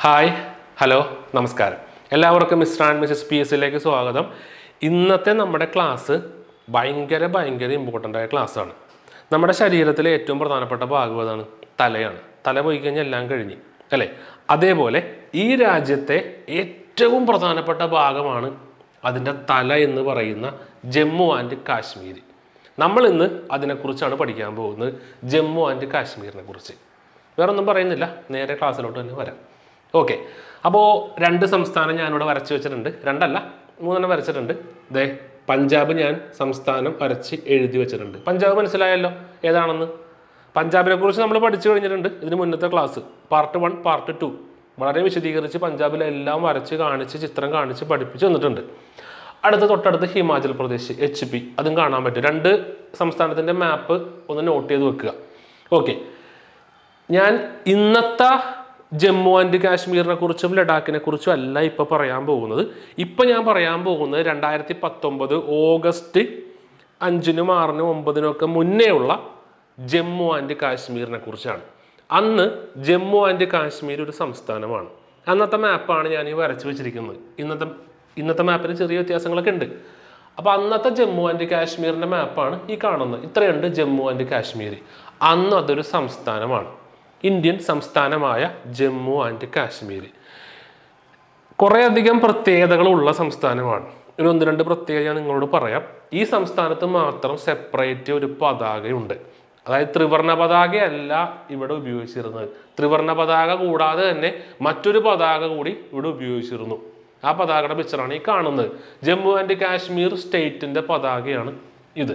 Hi hello നമസ്കാരം എല്ലാവർക്കും mister and Mises PSലേക്ക് സ്വാഗതം. ഇന്നത്തെ നമ്മുടെ ക്ലാസ് ഭയങ്കര ഇമ്പോർട്ടൻ്റ് ആയ ക്ലാസ്സാണ്. നമ്മുടെ ശരീരത്തിലെ ഏറ്റവും പ്രധാനപ്പെട്ട ഭാഗം ഏതാണ്? തലയാണ്. തല പോയി കഴിഞ്ഞാൽ എല്ലാം കഴിഞ്ഞ് അല്ലേ? അതേപോലെ ഈ രാജ്യത്തെ ഏറ്റവും പ്രധാനപ്പെട്ട ഭാഗമാണ് അതിൻ്റെ തല എന്ന് പറയുന്ന ജമ്മു ആൻഡ് കാശ്മീർ. നമ്മൾ ഇന്ന് അതിനെക്കുറിച്ചാണ് പഠിക്കാൻ പോകുന്നത്, ജമ്മു ആൻഡ് കാശ്മീരിനെ കുറിച്ച്. വേറൊന്നും പറയുന്നില്ല, നേരെ ക്ലാസ്സിലോട്ട് തന്നെ വരാം. ഓക്കെ, അപ്പോൾ രണ്ട് സംസ്ഥാനം ഞാനിവിടെ വരച്ച് വെച്ചിട്ടുണ്ട്. രണ്ടല്ല, മൂന്നെണ്ണം വരച്ചിട്ടുണ്ട്. ദേ പഞ്ചാബ് ഞാൻ സംസ്ഥാനം വരച്ച് എഴുതി വെച്ചിട്ടുണ്ട്. പഞ്ചാബ് മനസ്സിലായല്ലോ ഏതാണെന്ന്. പഞ്ചാബിനെ കുറിച്ച് നമ്മൾ പഠിച്ചു കഴിഞ്ഞിട്ടുണ്ട് ഇതിന് മുന്നത്തെ ക്ലാസ്, പാർട്ട് 1 പാർട്ട് 2 വളരെ വിശദീകരിച്ച് പഞ്ചാബിലെല്ലാം വരച്ച് കാണിച്ച് ചിത്രം കാണിച്ച് പഠിപ്പിച്ച് തന്നിട്ടുണ്ട്. തൊട്ടടുത്ത് ഹിമാചൽ പ്രദേശ് HP, അതും കാണാൻ പറ്റും. രണ്ട് സംസ്ഥാനത്തിൻ്റെ മാപ്പ് ഒന്ന് നോട്ട് ചെയ്ത് വെക്കുക. ഓക്കെ, ഞാൻ ഇന്നത്തെ ജമ്മു ആൻഡ് കാശ്മീരിനെ കുറിച്ചും ലഡാക്കിനെ കുറിച്ചും അല്ല ഇപ്പോൾ പറയാൻ പോകുന്നത്. ഇപ്പം ഞാൻ പറയാൻ പോകുന്നത് 2019 ഓഗസ്റ്റ് 5-നും 6-നും 9-നും ഒക്കെ മുന്നേ ഉള്ള ജമ്മു ആൻഡ് കാശ്മീരിനെ കുറിച്ചാണ്. അന്ന് ജമ്മു ആൻഡ് കാശ്മീർ ഒരു സംസ്ഥാനമാണ്. അന്നത്തെ മാപ്പാണ് ഞാൻ ഈ വരച്ച് വെച്ചിരിക്കുന്നത്. ഇന്നത്തെ മാപ്പിന് ചെറിയ വ്യത്യാസങ്ങളൊക്കെ ഉണ്ട്. അപ്പോൾ അന്നത്തെ ജമ്മു ആൻഡ് കാശ്മീരിൻ്റെ മാപ്പാണ് ഈ കാണുന്നത്. ഇത്രയുണ്ട് ജമ്മു ആൻഡ് കാശ്മീർ. അന്ന് അതൊരു സംസ്ഥാനമാണ്, ഇന്ത്യൻ സംസ്ഥാനമായ ജമ്മു ആൻഡ് കാശ്മീർ. കുറേയധികം പ്രത്യേകതകളുള്ള സംസ്ഥാനമാണ്. ഒരു 1-2 പ്രത്യേകത ഞാൻ നിങ്ങളോട് പറയാം. ഈ സംസ്ഥാനത്ത് മാത്രം സെപ്പറേറ്റ് ഒരു പതാകയുണ്ട്. അതായത് ത്രിവർണ്ണ പതാകയല്ല ഇവിടെ ഉപയോഗിച്ചിരുന്നത്. ത്രിവർണ്ണ പതാക കൂടാതെ തന്നെ മറ്റൊരു പതാക കൂടി ഇവിടെ ഉപയോഗിച്ചിരുന്നു. ആ പതാകയുടെ പിക്ചറാണ് ഈ കാണുന്നത്. ജമ്മു ആൻഡ് കാശ്മീർ സ്റ്റേറ്റിൻ്റെ പതാകയാണ് ഇത്.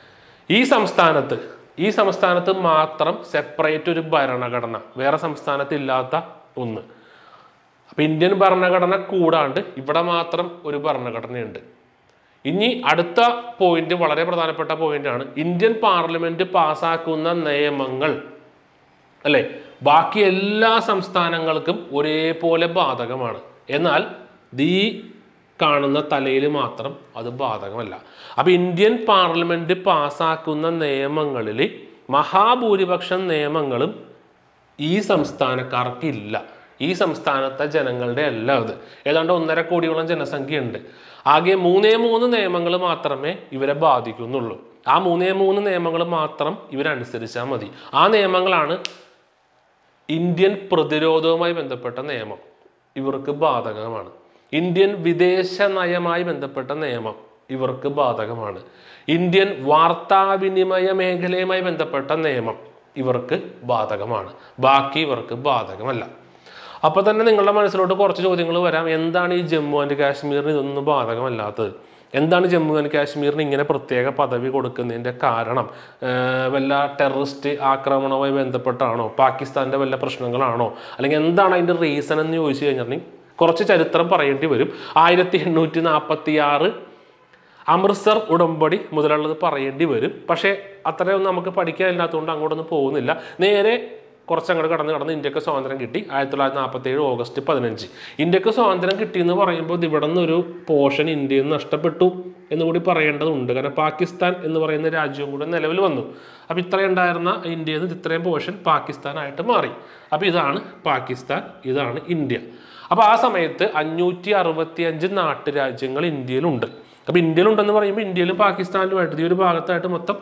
ഈ സംസ്ഥാനത്ത് മാത്രം സെപ്പറേറ്റ് ഒരു ഭരണഘടന, വേറെ സംസ്ഥാനത്ത് ഇല്ലാത്ത ഒന്ന്. അപ്പം ഇന്ത്യൻ ഭരണഘടന കൂടാണ്ട് ഇവിടെ മാത്രം ഒരു ഭരണഘടനയുണ്ട്. ഇനി അടുത്ത പോയിന്റ് വളരെ പ്രധാനപ്പെട്ട പോയിന്റാണ്. ഇന്ത്യൻ പാർലമെന്റ് പാസ്സാക്കുന്ന നിയമങ്ങൾ അല്ലേ, ബാക്കി എല്ലാ സംസ്ഥാനങ്ങൾക്കും ഒരേപോലെ ബാധകമാണ്. എന്നാൽ ഈ കാണുന്ന തലയിൽ മാത്രം അത് ബാധകമല്ല. അപ്പം ഇന്ത്യൻ പാർലമെന്റ് പാസ്സാക്കുന്ന നിയമങ്ങളിൽ മഹാഭൂരിപക്ഷം നിയമങ്ങളും ഈ സംസ്ഥാനക്കാർക്കില്ല. ഈ സംസ്ഥാനത്തെ ജനങ്ങളുടെ അല്ല അത്. ഏതാണ്ട് 1.5 കോടിയോളം ജനസംഖ്യയുണ്ട്. ആകെ 3 നിയമങ്ങൾ മാത്രമേ ഇവരെ ബാധിക്കുന്നുള്ളൂ. ആ 3 നിയമങ്ങൾ മാത്രം ഇവരനുസരിച്ചാൽ മതി. ആ നിയമങ്ങളാണ് ഇന്ത്യൻ പ്രതിരോധവുമായി ബന്ധപ്പെട്ട നിയമം, ഇവർക്ക് ബാധകമാണ്. ഇന്ത്യൻ വിദേശ നയമായി ബന്ധപ്പെട്ട നിയമം ഇവർക്ക് ബാധകമാണ്. ഇന്ത്യൻ വാർത്താവിനിമയ മേഖലയുമായി ബന്ധപ്പെട്ട നിയമം ഇവർക്ക് ബാധകമാണ്. ബാക്കി ഇവർക്ക് ബാധകമല്ല. അപ്പോൾ തന്നെ നിങ്ങളുടെ മനസ്സിലോട്ട് കുറച്ച് ചോദ്യങ്ങൾ വരാം. എന്താണ് ഈ ജമ്മു ആൻഡ് കാശ്മീരിന് ഇതൊന്നും ബാധകമല്ലാത്തത്? എന്താണ് ജമ്മു ആൻഡ് കാശ്മീരിന് ഇങ്ങനെ പ്രത്യേക പദവി കൊടുക്കുന്നതിൻ്റെ കാരണം? വല്ല ടെററിസ്റ്റ് ആക്രമണവുമായി ബന്ധപ്പെട്ടാണോ? പാകിസ്ഥാൻ്റെ വല്ല പ്രശ്നങ്ങളാണോ? അല്ലെങ്കിൽ എന്താണ് അതിൻ്റെ റീസൺ എന്ന് ചോദിച്ചു കഴിഞ്ഞിട്ടുണ്ടെങ്കിൽ കുറച്ച് ചരിത്രം പറയേണ്ടി വരും. 1846 അമൃത്സർ ഉടമ്പടി മുതലുള്ളത് പറയേണ്ടി വരും. പക്ഷേ അത്രയൊന്നും നമുക്ക് പഠിക്കാനില്ലാത്തതുകൊണ്ട് അങ്ങോട്ടൊന്നും പോകുന്നില്ല. നേരെ കുറച്ചങ്ങോട്ട് കടന്ന് ഇന്ത്യക്ക് സ്വാതന്ത്ര്യം കിട്ടി. 1947 ഓഗസ്റ്റ് 15. ഇന്ത്യക്ക് സ്വാതന്ത്ര്യം കിട്ടിയെന്ന് പറയുമ്പോൾ ഇവിടെ നിന്നൊരു പോർഷൻ ഇന്ത്യയിൽ നിന്ന് നഷ്ടപ്പെട്ടു എന്നുകൂടി പറയേണ്ടതുണ്ട്. കാരണം പാകിസ്ഥാൻ എന്ന് പറയുന്ന രാജ്യവും കൂടെ നിലവിൽ വന്നു. അപ്പോൾ ഇത്രയും ഉണ്ടായിരുന്ന ഇന്ത്യയിൽ നിന്ന് ഇത്രയും പോർഷൻ പാകിസ്ഥാനായിട്ട് മാറി. അപ്പോൾ ഇതാണ് പാകിസ്ഥാൻ, ഇതാണ് ഇന്ത്യ. അപ്പോൾ ആ സമയത്ത് 565 നാട്ടുരാജ്യങ്ങൾ ഇന്ത്യയിലുണ്ട്. അപ്പോൾ ഇന്ത്യയിലുണ്ടെന്ന് പറയുമ്പോൾ ഇന്ത്യയിലും പാകിസ്ഥാനിലുമായിട്ട് ഈ ഒരു ഭാഗത്തായിട്ട് മൊത്തം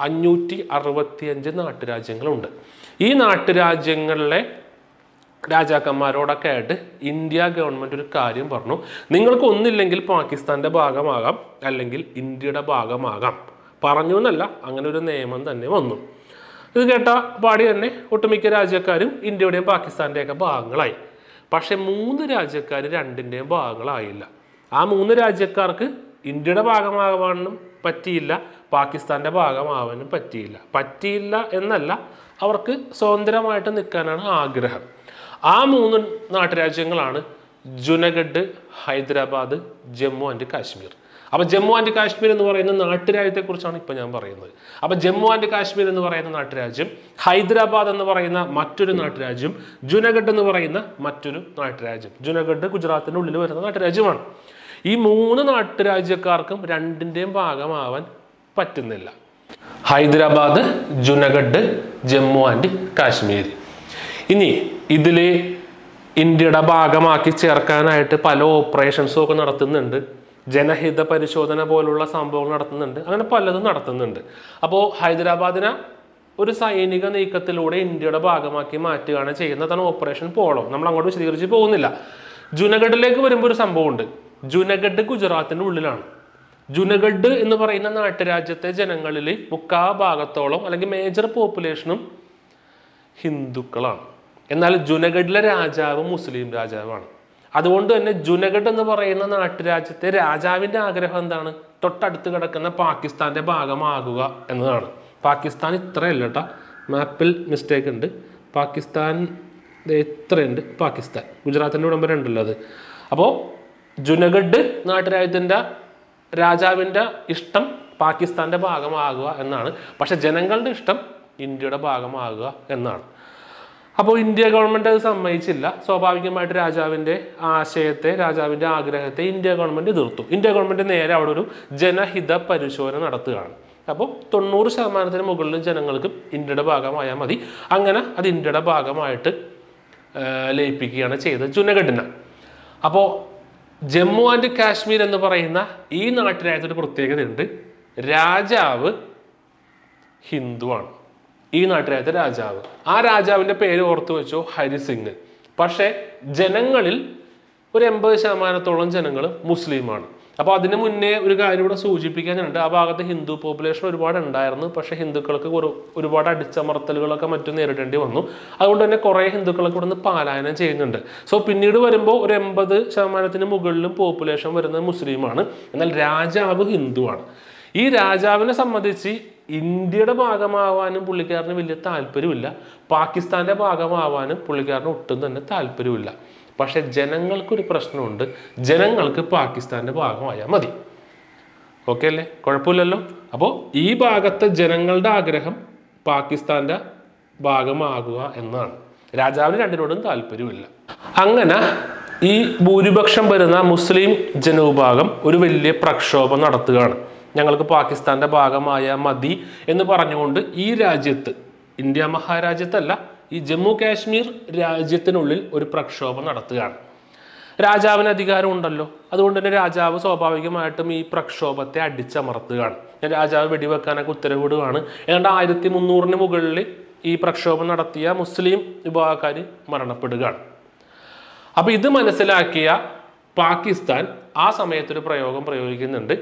565 നാട്ടുരാജ്യങ്ങളുണ്ട്. ഈ നാട്ടുരാജ്യങ്ങളിലെ രാജാക്കന്മാരോടൊക്കെ ആയിട്ട് ഇന്ത്യ ഗവൺമെൻറ് ഒരു കാര്യം പറഞ്ഞു: നിങ്ങൾക്ക് ഒന്നില്ലെങ്കിൽ പാകിസ്ഥാൻ്റെ ഭാഗമാകാം, അല്ലെങ്കിൽ ഇന്ത്യയുടെ ഭാഗമാകാം. പറഞ്ഞു എന്നല്ല, അങ്ങനെ ഒരു നിയമം തന്നെ വന്നു. ഇത് കേട്ട പാടി തന്നെ ഒട്ടുമിക്ക രാജ്യക്കാരും ഇന്ത്യയുടെയും പാകിസ്ഥാൻ്റെയൊക്കെ ഭാഗങ്ങളായി. പക്ഷെ 3 രാജ്യക്കാർ രണ്ടിൻ്റെയും ഭാഗങ്ങളായില്ല. ആ 3 രാജ്യക്കാർക്ക് ഇന്ത്യയുടെ ഭാഗമാകാനും പറ്റിയില്ല, പാകിസ്ഥാൻ്റെ ഭാഗമാവാനും പറ്റിയില്ല എന്നല്ല, അവർക്ക് സ്വതന്ത്രമായിട്ട് നിൽക്കാനാണ് ആഗ്രഹം. ആ 3 നാട്ടുരാജ്യങ്ങളാണ് ജുനഗഡ്, ഹൈദരാബാദ്, ജമ്മു ആൻഡ് കാശ്മീർ. അപ്പോൾ ജമ്മു ആൻഡ് കാശ്മീർ എന്ന് പറയുന്ന നാട്ടുരാജ്യത്തെക്കുറിച്ചാണ് ഇപ്പോൾ ഞാൻ പറയുന്നത്. അപ്പോൾ ജമ്മു ആൻഡ് കാശ്മീർ എന്ന് പറയുന്ന നാട്ടുരാജ്യം, ഹൈദരാബാദ് എന്ന് പറയുന്ന മറ്റൊരു നാട്ടുരാജ്യം, ജുനഗഡ് എന്ന് പറയുന്ന മറ്റൊരു നാട്ടുരാജ്യം. ജുനഗഡ് ഗുജറാത്തിൻ്റെ ഉള്ളിൽ വരുന്ന നാട്ടുരാജ്യമാണ്. ഈ 3 നാട്ടുരാജ്യക്കാർക്കും രണ്ടിൻ്റെയും ഭാഗമാവാൻ പറ്റുന്നില്ല. ഹൈദരാബാദ്, ജുനഗഡ്, ജമ്മു ആൻഡ് കാശ്മീർ. ഇനി ഇതിൽ ഇന്ത്യയുടെ ഭാഗമാക്കി ചേർക്കാനായിട്ട് പല ഓപ്പറേഷൻസും ഒക്കെ നടത്തുന്നുണ്ട്. ജനഹിത പരിശോധന പോലുള്ള സംഭവങ്ങൾ നടത്തുന്നുണ്ട്. അങ്ങനെ പലതും നടത്തുന്നുണ്ട്. അപ്പോൾ ഹൈദരാബാദിനെ ഒരു സൈനിക നീക്കത്തിലൂടെ ഇന്ത്യയുടെ ഭാഗമാക്കി മാറ്റുകയാണ് ചെയ്യുന്നതാണ് ഓപ്പറേഷൻ പോളോ. നമ്മൾ അങ്ങോട്ട് വിശദീകരിച്ച് പോകുന്നില്ല. ജുനഗഡിലേക്ക് വരുമ്പോൾ ഒരു സംഭവമുണ്ട്. ജുനഗഡ് ഗുജറാത്തിൻ്റെ ഉള്ളിലാണ്. ജുനഗഡ് എന്ന് പറയുന്ന നാട്ടുരാജ്യത്തെ ജനങ്ങളിൽ 3/4 അല്ലെങ്കിൽ മേജർ പോപ്പുലേഷനും ഹിന്ദുക്കളാണ്. എന്നാൽ ജുനഗഡിലെ രാജാവ് മുസ്ലിം രാജാവാണ്. അതുകൊണ്ട് തന്നെ ജുനഗഡ് എന്ന് പറയുന്ന നാട്ടുരാജ്യത്തെ രാജാവിൻ്റെ ആഗ്രഹം എന്താണ്? തൊട്ടടുത്ത് കിടക്കുന്ന പാകിസ്ഥാൻ്റെ ഭാഗമാകുക എന്നതാണ്. പാകിസ്ഥാൻ ഇത്രയല്ല കേട്ടോ, മാപ്പിൽ മിസ്റ്റേക്ക് ഉണ്ട്. പാകിസ്ഥാൻ ഇത്രയുണ്ട്. പാകിസ്ഥാൻ ഗുജറാത്തിൻ്റെ ഉടമ്പര ഉണ്ടല്ലോ അത്. അപ്പോൾ ജുനഗഡ് നാട്ടുരാജ്യത്തിൻ്റെ രാജാവിൻ്റെ ഇഷ്ടം പാകിസ്ഥാൻ്റെ ഭാഗമാകുക എന്നാണ്. പക്ഷെ ജനങ്ങളുടെ ഇഷ്ടം ഇന്ത്യയുടെ ഭാഗമാകുക എന്നാണ്. അപ്പോൾ ഇന്ത്യ ഗവൺമെൻറ് അത് സമ്മതിച്ചില്ല. സ്വാഭാവികമായിട്ട് രാജാവിൻ്റെ ആശയത്തെ, രാജാവിൻ്റെ ആഗ്രഹത്തെ ഇന്ത്യ ഗവൺമെൻറ് എതിർത്തു. ഇന്ത്യ ഗവൺമെൻറ് നേരെ അവിടെ ഒരു ജനഹിത പരിശോധന നടത്തുകയാണ്. അപ്പോൾ 90% മുകളിൽ ജനങ്ങൾക്ക് ഇന്ത്യയുടെ ഭാഗമായാൽ മതി. അങ്ങനെ അത് ഇന്ത്യയുടെ ഭാഗമായിട്ട് ലയിപ്പിക്കുകയാണ് ചെയ്തത് ജുനഗഡിനെ. അപ്പോൾ ജമ്മു ആൻഡ് കാശ്മീർ എന്ന് പറയുന്ന ഈ നാട്ടിലായിട്ടൊരു പ്രത്യേകതയുണ്ട്. രാജാവ് ഹിന്ദുവാണ്. ഈ നാട്ടിലായിട്ട് രാജാവ്, ആ രാജാവിൻ്റെ പേര് ഓർത്തു വെച്ചോ, ഹരിസിംഗ്. പക്ഷേ ജനങ്ങളിൽ ഒരു 80% ജനങ്ങൾ മുസ്ലിമാണ്. അപ്പോൾ അതിന് മുന്നേ ഒരു കാര്യം ഇവിടെ സൂചിപ്പിക്കാനുണ്ട്. ആ ഭാഗത്ത് ഹിന്ദു പോപ്പുലേഷൻ ഒരുപാട് ഉണ്ടായിരുന്നു. പക്ഷേ ഹിന്ദുക്കൾക്ക് ഒരുപാട് അടിച്ചമർത്തലുകളൊക്കെ മറ്റും നേരിടേണ്ടി വന്നു. അതുകൊണ്ട് തന്നെ കുറേ ഹിന്ദുക്കളൊക്കെ ഇവിടെ നിന്ന് പലായനം ചെയ്യുന്നുണ്ട്. സോ പിന്നീട് വരുമ്പോൾ ഒരു 80% മുകളിലും പോപ്പുലേഷൻ വരുന്നത് മുസ്ലിമാണ്. എന്നാൽ രാജാവ് ഹിന്ദുവാണ്. ഈ രാജാവിനെ സംബന്ധിച്ച് ഇന്ത്യയുടെ ഭാഗമാവാനും പുള്ളിക്കാരന് വലിയ താല്പര്യമില്ല. പാകിസ്ഥാൻ്റെ ഭാഗമാവാനും പുള്ളിക്കാരന് ഒട്ടും തന്നെ താല്പര്യമില്ല. പക്ഷെ ജനങ്ങൾക്കൊരു പ്രശ്നമുണ്ട്. ജനങ്ങൾക്ക് പാകിസ്ഥാൻ്റെ ഭാഗമായാൽ മതി. ഓക്കെ അല്ലേ? കുഴപ്പമില്ലല്ലോ. അപ്പോൾ ഈ ഭാഗത്തെ ജനങ്ങളുടെ ആഗ്രഹം പാകിസ്ഥാൻ്റെ ഭാഗമാകുക എന്നാണ്. രാജാവിന് രണ്ടിനോടും താല്പര്യമില്ല. അങ്ങനെ ഈ ഭൂരിപക്ഷം വരുന്ന മുസ്ലിം ജനവിഭാഗം ഒരു വലിയ പ്രക്ഷോഭം നടത്തുകയാണ്. ഞങ്ങൾക്ക് പാകിസ്ഥാൻ്റെ ഭാഗമായ മതി എന്ന് പറഞ്ഞുകൊണ്ട് ഈ രാജ്യത്ത്, ഇന്ത്യ മഹാരാജ്യത്തല്ല, ഈ ജമ്മു കാശ്മീർ രാജ്യത്തിനുള്ളിൽ ഒരു പ്രക്ഷോഭം നടത്തുകയാണ്. രാജാവിന് അധികാരം ഉണ്ടല്ലോ. അതുകൊണ്ട് തന്നെ രാജാവ് സ്വാഭാവികമായിട്ടും ഈ പ്രക്ഷോഭത്തെ അടിച്ചമർത്തുകയാണ്. രാജാവ് വെടിവെക്കാനൊക്കെ ഉത്തരവിടുകയാണ്. ഏതാണ്ട് 1300 മുകളിൽ ഈ പ്രക്ഷോഭം നടത്തിയ മുസ്ലിം വിഭാഗക്കാർ മരണപ്പെടുകയാണ്. അപ്പോൾ ഇത് മനസ്സിലാക്കിയ പാകിസ്ഥാൻ ആ സമയത്തൊരു പ്രയോഗം പ്രയോഗിക്കുന്നുണ്ട്.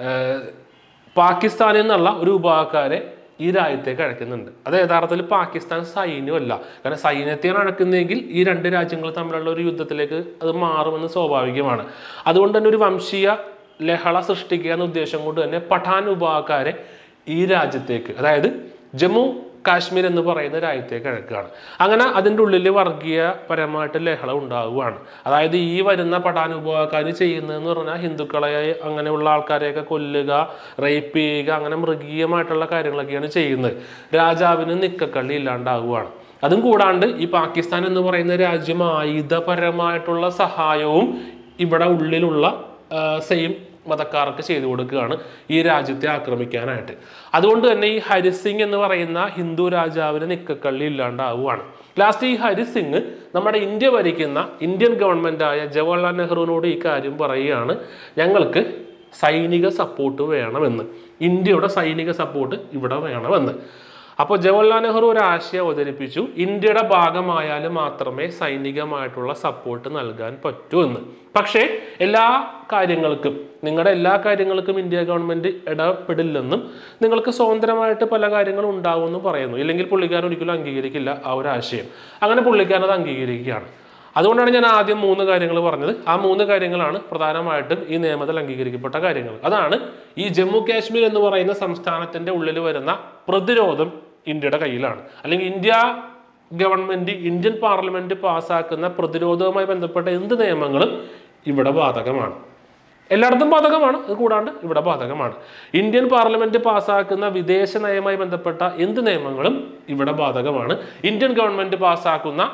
പാകിസ്ഥാനിൽ നിന്നുള്ള ഒരു വിഭാഗക്കാരെ ഈ രാജ്യത്തേക്ക് അഴക്കുന്നുണ്ട്. അത് യഥാർത്ഥത്തിൽ പാകിസ്ഥാൻ സൈന്യമല്ല. കാരണം സൈന്യത്തെയാണ് അഴക്കുന്നതെങ്കിൽ ഈ രണ്ട് രാജ്യങ്ങൾ തമ്മിലുള്ള ഒരു യുദ്ധത്തിലേക്ക് അത് മാറുമെന്ന് സ്വാഭാവികമാണ്. അതുകൊണ്ട് തന്നെ ഒരു വംശീയ ലഹള സൃഷ്ടിക്കുക എന്ന ഉദ്ദേശം കൊണ്ട് തന്നെ പഠാൻ വിഭാഗക്കാരെ ഈ രാജ്യത്തേക്ക്, അതായത് ജമ്മു കാശ്മീർ എന്ന് പറയുന്ന രാജ്യത്തേക്ക് അഴക്കുകയാണ്. അങ്ങനെ അതിൻ്റെ ഉള്ളിൽ വർഗീയപരമായിട്ട് ലഹള ഉണ്ടാവുകയാണ്. അതായത് ഈ വരുന്ന പഠാൻ വിഭാഗക്കാർ ചെയ്യുന്നതെന്ന് പറഞ്ഞാൽ ഹിന്ദുക്കളെ, അങ്ങനെയുള്ള ആൾക്കാരെയൊക്കെ കൊല്ലുക, റേപ്പ് ചെയ്യുക, അങ്ങനെ മൃഗീയമായിട്ടുള്ള കാര്യങ്ങളൊക്കെയാണ് ചെയ്യുന്നത്. രാജാവിന് നിക്കക്കള്ളി ഇല്ലാണ്ടാവുകയാണ്. അതും കൂടാണ്ട് ഈ പാകിസ്ഥാൻ എന്ന് പറയുന്ന രാജ്യം ആയുധപരമായിട്ടുള്ള സഹായവും ഇവിടെ ഉള്ളിലുള്ള സെയിം മതക്കാർക്ക് ചെയ്തു കൊടുക്കുകയാണ് ഈ രാജ്യത്തെ ആക്രമിക്കാനായിട്ട്. അതുകൊണ്ട് തന്നെ ഈ ഹരിസിംഗ് എന്ന് പറയുന്ന ഹിന്ദു രാജാവിന് നിക്കക്കള്ളി ഇല്ലാണ്ടാവുകയാണ്. ലാസ്റ്റ് ഈ ഹരിസിംഗ് നമ്മുടെ ഇന്ത്യ ഭരിക്കുന്ന ഇന്ത്യൻ ഗവൺമെൻറ്റായ ജവഹർലാൽ നെഹ്റുവിനോട് ഈ കാര്യം പറയുകയാണ്, ഞങ്ങൾക്ക് സൈനിക സപ്പോർട്ട് വേണമെന്ന്, ഇന്ത്യയുടെ സൈനിക സപ്പോർട്ട് ഇവിടെ വേണമെന്ന്. അപ്പോൾ ജവഹർലാൽ നെഹ്റു ഒരു ആശയം അവതരിപ്പിച്ചു, ഇന്ത്യയുടെ ഭാഗമായാലും മാത്രമേ സൈനികമായിട്ടുള്ള സപ്പോർട്ട് നൽകാൻ പറ്റൂ എന്ന്. പക്ഷേ എല്ലാ കാര്യങ്ങൾക്കും, നിങ്ങളുടെ എല്ലാ കാര്യങ്ങൾക്കും ഇന്ത്യ ഗവൺമെൻറ് ഇടപെടില്ലെന്നും നിങ്ങൾക്ക് സ്വതന്ത്രമായിട്ട് പല കാര്യങ്ങളും ഉണ്ടാവുമെന്നും പറയുന്നു. ഇല്ലെങ്കിൽ പുള്ളിക്കാരൻ ഒരിക്കലും അംഗീകരിക്കില്ല ആ ഒരു ആശയം. അങ്ങനെ പുള്ളിക്കാരൻ അത് അംഗീകരിക്കുകയാണ്. അതുകൊണ്ടാണ് ഞാൻ ആദ്യം 3 കാര്യങ്ങൾ പറഞ്ഞത്. ആ 3 കാര്യങ്ങളാണ് പ്രധാനമായിട്ടും ഈ നിയമത്തിൽ അംഗീകരിക്കപ്പെട്ട കാര്യങ്ങൾ. അതാണ് ഈ ജമ്മു കാശ്മീർ എന്ന് പറയുന്ന സംസ്ഥാനത്തിൻ്റെ ഉള്ളിൽ വരുന്ന പ്രതിരോധം ഇന്ത്യയുടെ കയ്യിലാണ്. അല്ലെങ്കിൽ ഇന്ത്യ ഗവൺമെൻറ്, ഇന്ത്യൻ പാർലമെൻറ്റ് പാസ്സാക്കുന്ന പ്രതിരോധവുമായി ബന്ധപ്പെട്ട എന്ത് നിയമങ്ങളും ഇവിടെ ബാധകമാണ്. എല്ലായിടത്തും ബാധകമാണ്, അത് കൂടാണ്ട് ഇവിടെ ബാധകമാണ്. ഇന്ത്യൻ പാർലമെൻറ്റ് പാസ്സാക്കുന്ന വിദേശ നയവുമായി ബന്ധപ്പെട്ട എന്ത് നിയമങ്ങളും ഇവിടെ ബാധകമാണ്. ഇന്ത്യൻ ഗവൺമെൻറ് പാസ്സാക്കുന്ന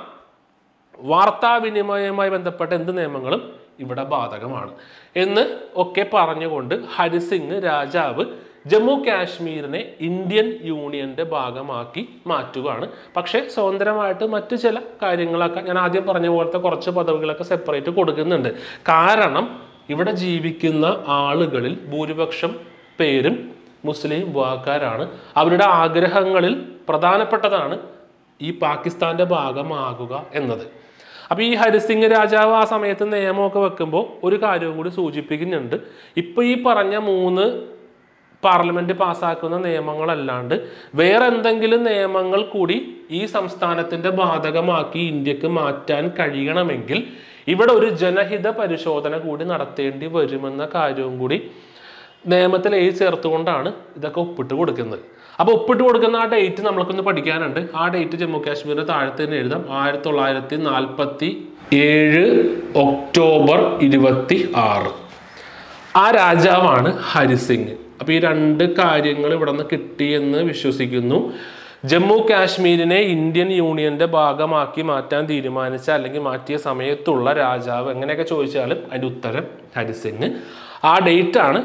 വാർത്താവിനിമയവുമായി ബന്ധപ്പെട്ട എന്ത് നിയമങ്ങളും ഇവിടെ ബാധകമാണ് എന്ന് ഒക്കെ പറഞ്ഞുകൊണ്ട് ഹരിസിംഗ് രാജാവ് ജമ്മു കാശ്മീരിനെ ഇന്ത്യൻ യൂണിയന്റെ ഭാഗമാക്കി മാറ്റുകയാണ്. പക്ഷേ സ്വതന്ത്രമായിട്ട് മറ്റു ചില കാര്യങ്ങളൊക്കെ ഞാൻ ആദ്യം പറഞ്ഞ പോലത്തെ കുറച്ച് പദവികളൊക്കെ സെപ്പറേറ്റ് കൊടുക്കുന്നുണ്ട്. കാരണം ഇവിടെ ജീവിക്കുന്ന ആളുകളിൽ ഭൂരിപക്ഷം പേരും മുസ്ലിം വിഭാഗക്കാരാണ്. അവരുടെ ആഗ്രഹങ്ങളിൽ പ്രധാനപ്പെട്ടതാണ് ഈ പാകിസ്ഥാന്റെ ഭാഗമാകുക എന്നത്. അപ്പോൾ ഈ ഹരിസിംഗ് രാജാവ് ആ സമയത്ത് നിയമമൊക്കെ വെക്കുമ്പോൾ ഒരു കാര്യവും കൂടി സൂചിപ്പിക്കുന്നുണ്ട്. ഇപ്പോൾ ഈ പറഞ്ഞ 3 പാർലമെന്റ് പാസ്സാക്കുന്ന നിയമങ്ങളല്ലാണ്ട് വേറെ എന്തെങ്കിലും നിയമങ്ങൾ കൂടി ഈ സംസ്ഥാനത്തിന്റെ ബാധകമാക്കി ഇന്ത്യക്ക് മാറ്റാൻ കഴിയണമെങ്കിൽ ഇവിടെ ഒരു ജനഹിത പരിശോധന കൂടി നടത്തേണ്ടി വരുമെന്ന കാര്യവും കൂടി നിയമത്തിൽ എഴുതി ചേർത്തുകൊണ്ടാണ് ഇതൊക്കെ ഒപ്പിട്ട് കൊടുക്കുന്നത്. അപ്പോൾ ഒപ്പിട്ട് കൊടുക്കുന്ന ആ ഡേറ്റ് നമ്മൾക്കൊന്ന് പഠിക്കാനുണ്ട്. ആ ഡേറ്റ് ജമ്മു കാശ്മീരിന് താഴത്ത് തന്നെ എഴുതാം. 1947 ഒക്ടോബർ 26. ആ രാജാവാണ് ഹരിസിംഗ്. അപ്പോൾ ഈ 2 കാര്യങ്ങൾ ഇവിടെ നിന്ന് കിട്ടിയെന്ന് വിശ്വസിക്കുന്നു. ജമ്മു കാശ്മീരിനെ ഇന്ത്യൻ യൂണിയന്റെ ഭാഗമാക്കി മാറ്റാൻ തീരുമാനിച്ച അല്ലെങ്കിൽ മാറ്റിയ സമയത്തുള്ള രാജാവ് എങ്ങനെയൊക്കെ ചോദിച്ചാലും അതിൻ്റെ ഉത്തരം ഹരിസിംഗ്. ആ ഡേറ്റ് ആണ്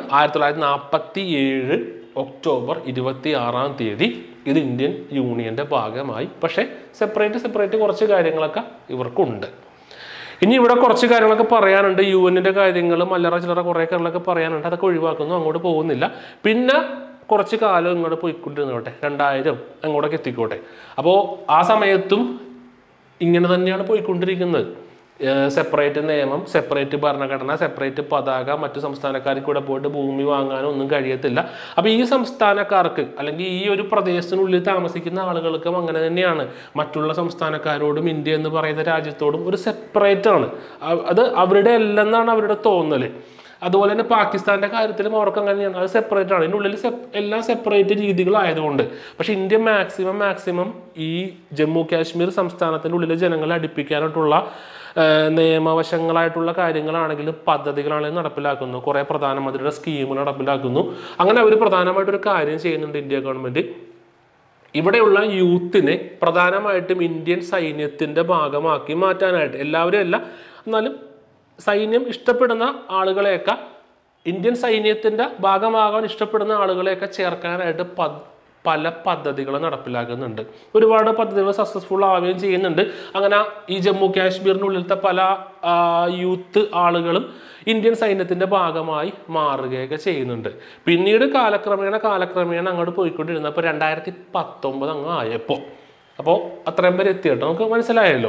1947 ഒക്ടോബർ 26 ഇത് ഇന്ത്യൻ യൂണിയന്റെ ഭാഗമായി. പക്ഷേ സെപ്പറേറ്റ് കുറച്ച് കാര്യങ്ങളൊക്കെ ഇവർക്കുണ്ട്. ഇനി ഇവിടെ കുറച്ച് കാര്യങ്ങളൊക്കെ പറയാനുണ്ട്. UN കാര്യങ്ങളും അല്ലറ ചില്ലറ കുറേ കാര്യങ്ങളൊക്കെ പറയാനുണ്ട്. അതൊക്കെ ഒഴിവാക്കുന്നു, അങ്ങോട്ട് പോകുന്നില്ല. പിന്നെ കുറച്ച് കാലം ഇങ്ങോട്ട് പോയിക്കൊണ്ടിരുന്നോട്ടെ, 2000 അങ്ങോട്ടൊക്കെ എത്തിക്കോട്ടെ. അപ്പോൾ ആ സമയത്തും ഇങ്ങനെ തന്നെയാണ് പോയിക്കൊണ്ടിരിക്കുന്നത്. സെപ്പറേറ്റ് നിയമം, സെപ്പറേറ്റ് ഭരണഘടന, സെപ്പറേറ്റ് പതാക, മറ്റു സംസ്ഥാനക്കാർക്ക് കൂടെ പോയിട്ട് ഭൂമി വാങ്ങാനോ ഒന്നും കഴിയത്തില്ല. അപ്പോൾ ഈ സംസ്ഥാനക്കാർക്ക് അല്ലെങ്കിൽ ഈ ഒരു പ്രദേശത്തിനുള്ളിൽ താമസിക്കുന്ന ആളുകൾക്കും അങ്ങനെ തന്നെയാണ്. മറ്റുള്ള സംസ്ഥാനക്കാരോടും ഇന്ത്യ എന്ന് പറയുന്ന രാജ്യത്തോടും ഒരു സെപ്പറേറ്റ് ആണ്. അത് അവരുടെ അല്ലെന്നാണ് അവരുടെ തോന്നൽ. അതുപോലെ തന്നെ പാകിസ്ഥാന്റെ കാര്യത്തിലും അവർക്ക് അങ്ങനെയാണ്, അത് സെപ്പറേറ്റ് ആണ്. ഇതിൻ്റെ ഉള്ളിൽ എല്ലാം സെപ്പറേറ്റ് രീതികളായതുകൊണ്ട്. പക്ഷെ ഇന്ത്യ മാക്സിമം ഈ ജമ്മു കാശ്മീർ സംസ്ഥാനത്തിൻ്റെ ഉള്ളിലെ ജനങ്ങളെ അടുപ്പിക്കാനായിട്ടുള്ള നിയമവശങ്ങളായിട്ടുള്ള കാര്യങ്ങളാണെങ്കിലും പദ്ധതികളാണെങ്കിലും നടപ്പിലാക്കുന്നു. കുറേ പ്രധാനമന്ത്രിയുടെ സ്കീമുകൾ നടപ്പിലാക്കുന്നു. അങ്ങനെ അവർ പ്രധാനമായിട്ടൊരു കാര്യം ചെയ്യുന്നുണ്ട് ഇന്ത്യ ഗവൺമെൻറ്. ഇവിടെയുള്ള യൂത്തിനെ പ്രധാനമായിട്ടും ഇന്ത്യൻ സൈന്യത്തിൻ്റെ ഭാഗമാക്കി മാറ്റാനായിട്ട്, എല്ലാവരും അല്ല എന്നാലും സൈന്യം ഇഷ്ടപ്പെടുന്ന ആളുകളെയൊക്കെ, ഇന്ത്യൻ സൈന്യത്തിൻ്റെ ഭാഗമാകാൻ ഇഷ്ടപ്പെടുന്ന ആളുകളെയൊക്കെ ചേർക്കാനായിട്ട് പല പദ്ധതികൾ നടപ്പിലാക്കുന്നുണ്ട്. ഒരുപാട് പദ്ധതികൾ സക്സസ്ഫുൾ ആവുകയും ചെയ്യുന്നുണ്ട്. അങ്ങനെ ഈ ജമ്മു കാശ്മീരിനുള്ളിലത്തെ പല യൂത്ത് ആളുകളും ഇന്ത്യൻ സൈന്യത്തിൻ്റെ ഭാഗമായി മാറുകയൊക്കെ ചെയ്യുന്നുണ്ട്. പിന്നീട് കാലക്രമേണ അങ്ങോട്ട് പോയിക്കൊണ്ടിരുന്നപ്പോൾ 2019 അങ്ങ് ആയപ്പോൾ, അപ്പോൾ അത്രയും പേര് എത്തിയിട്ട് നമുക്ക് മനസ്സിലായല്ലോ.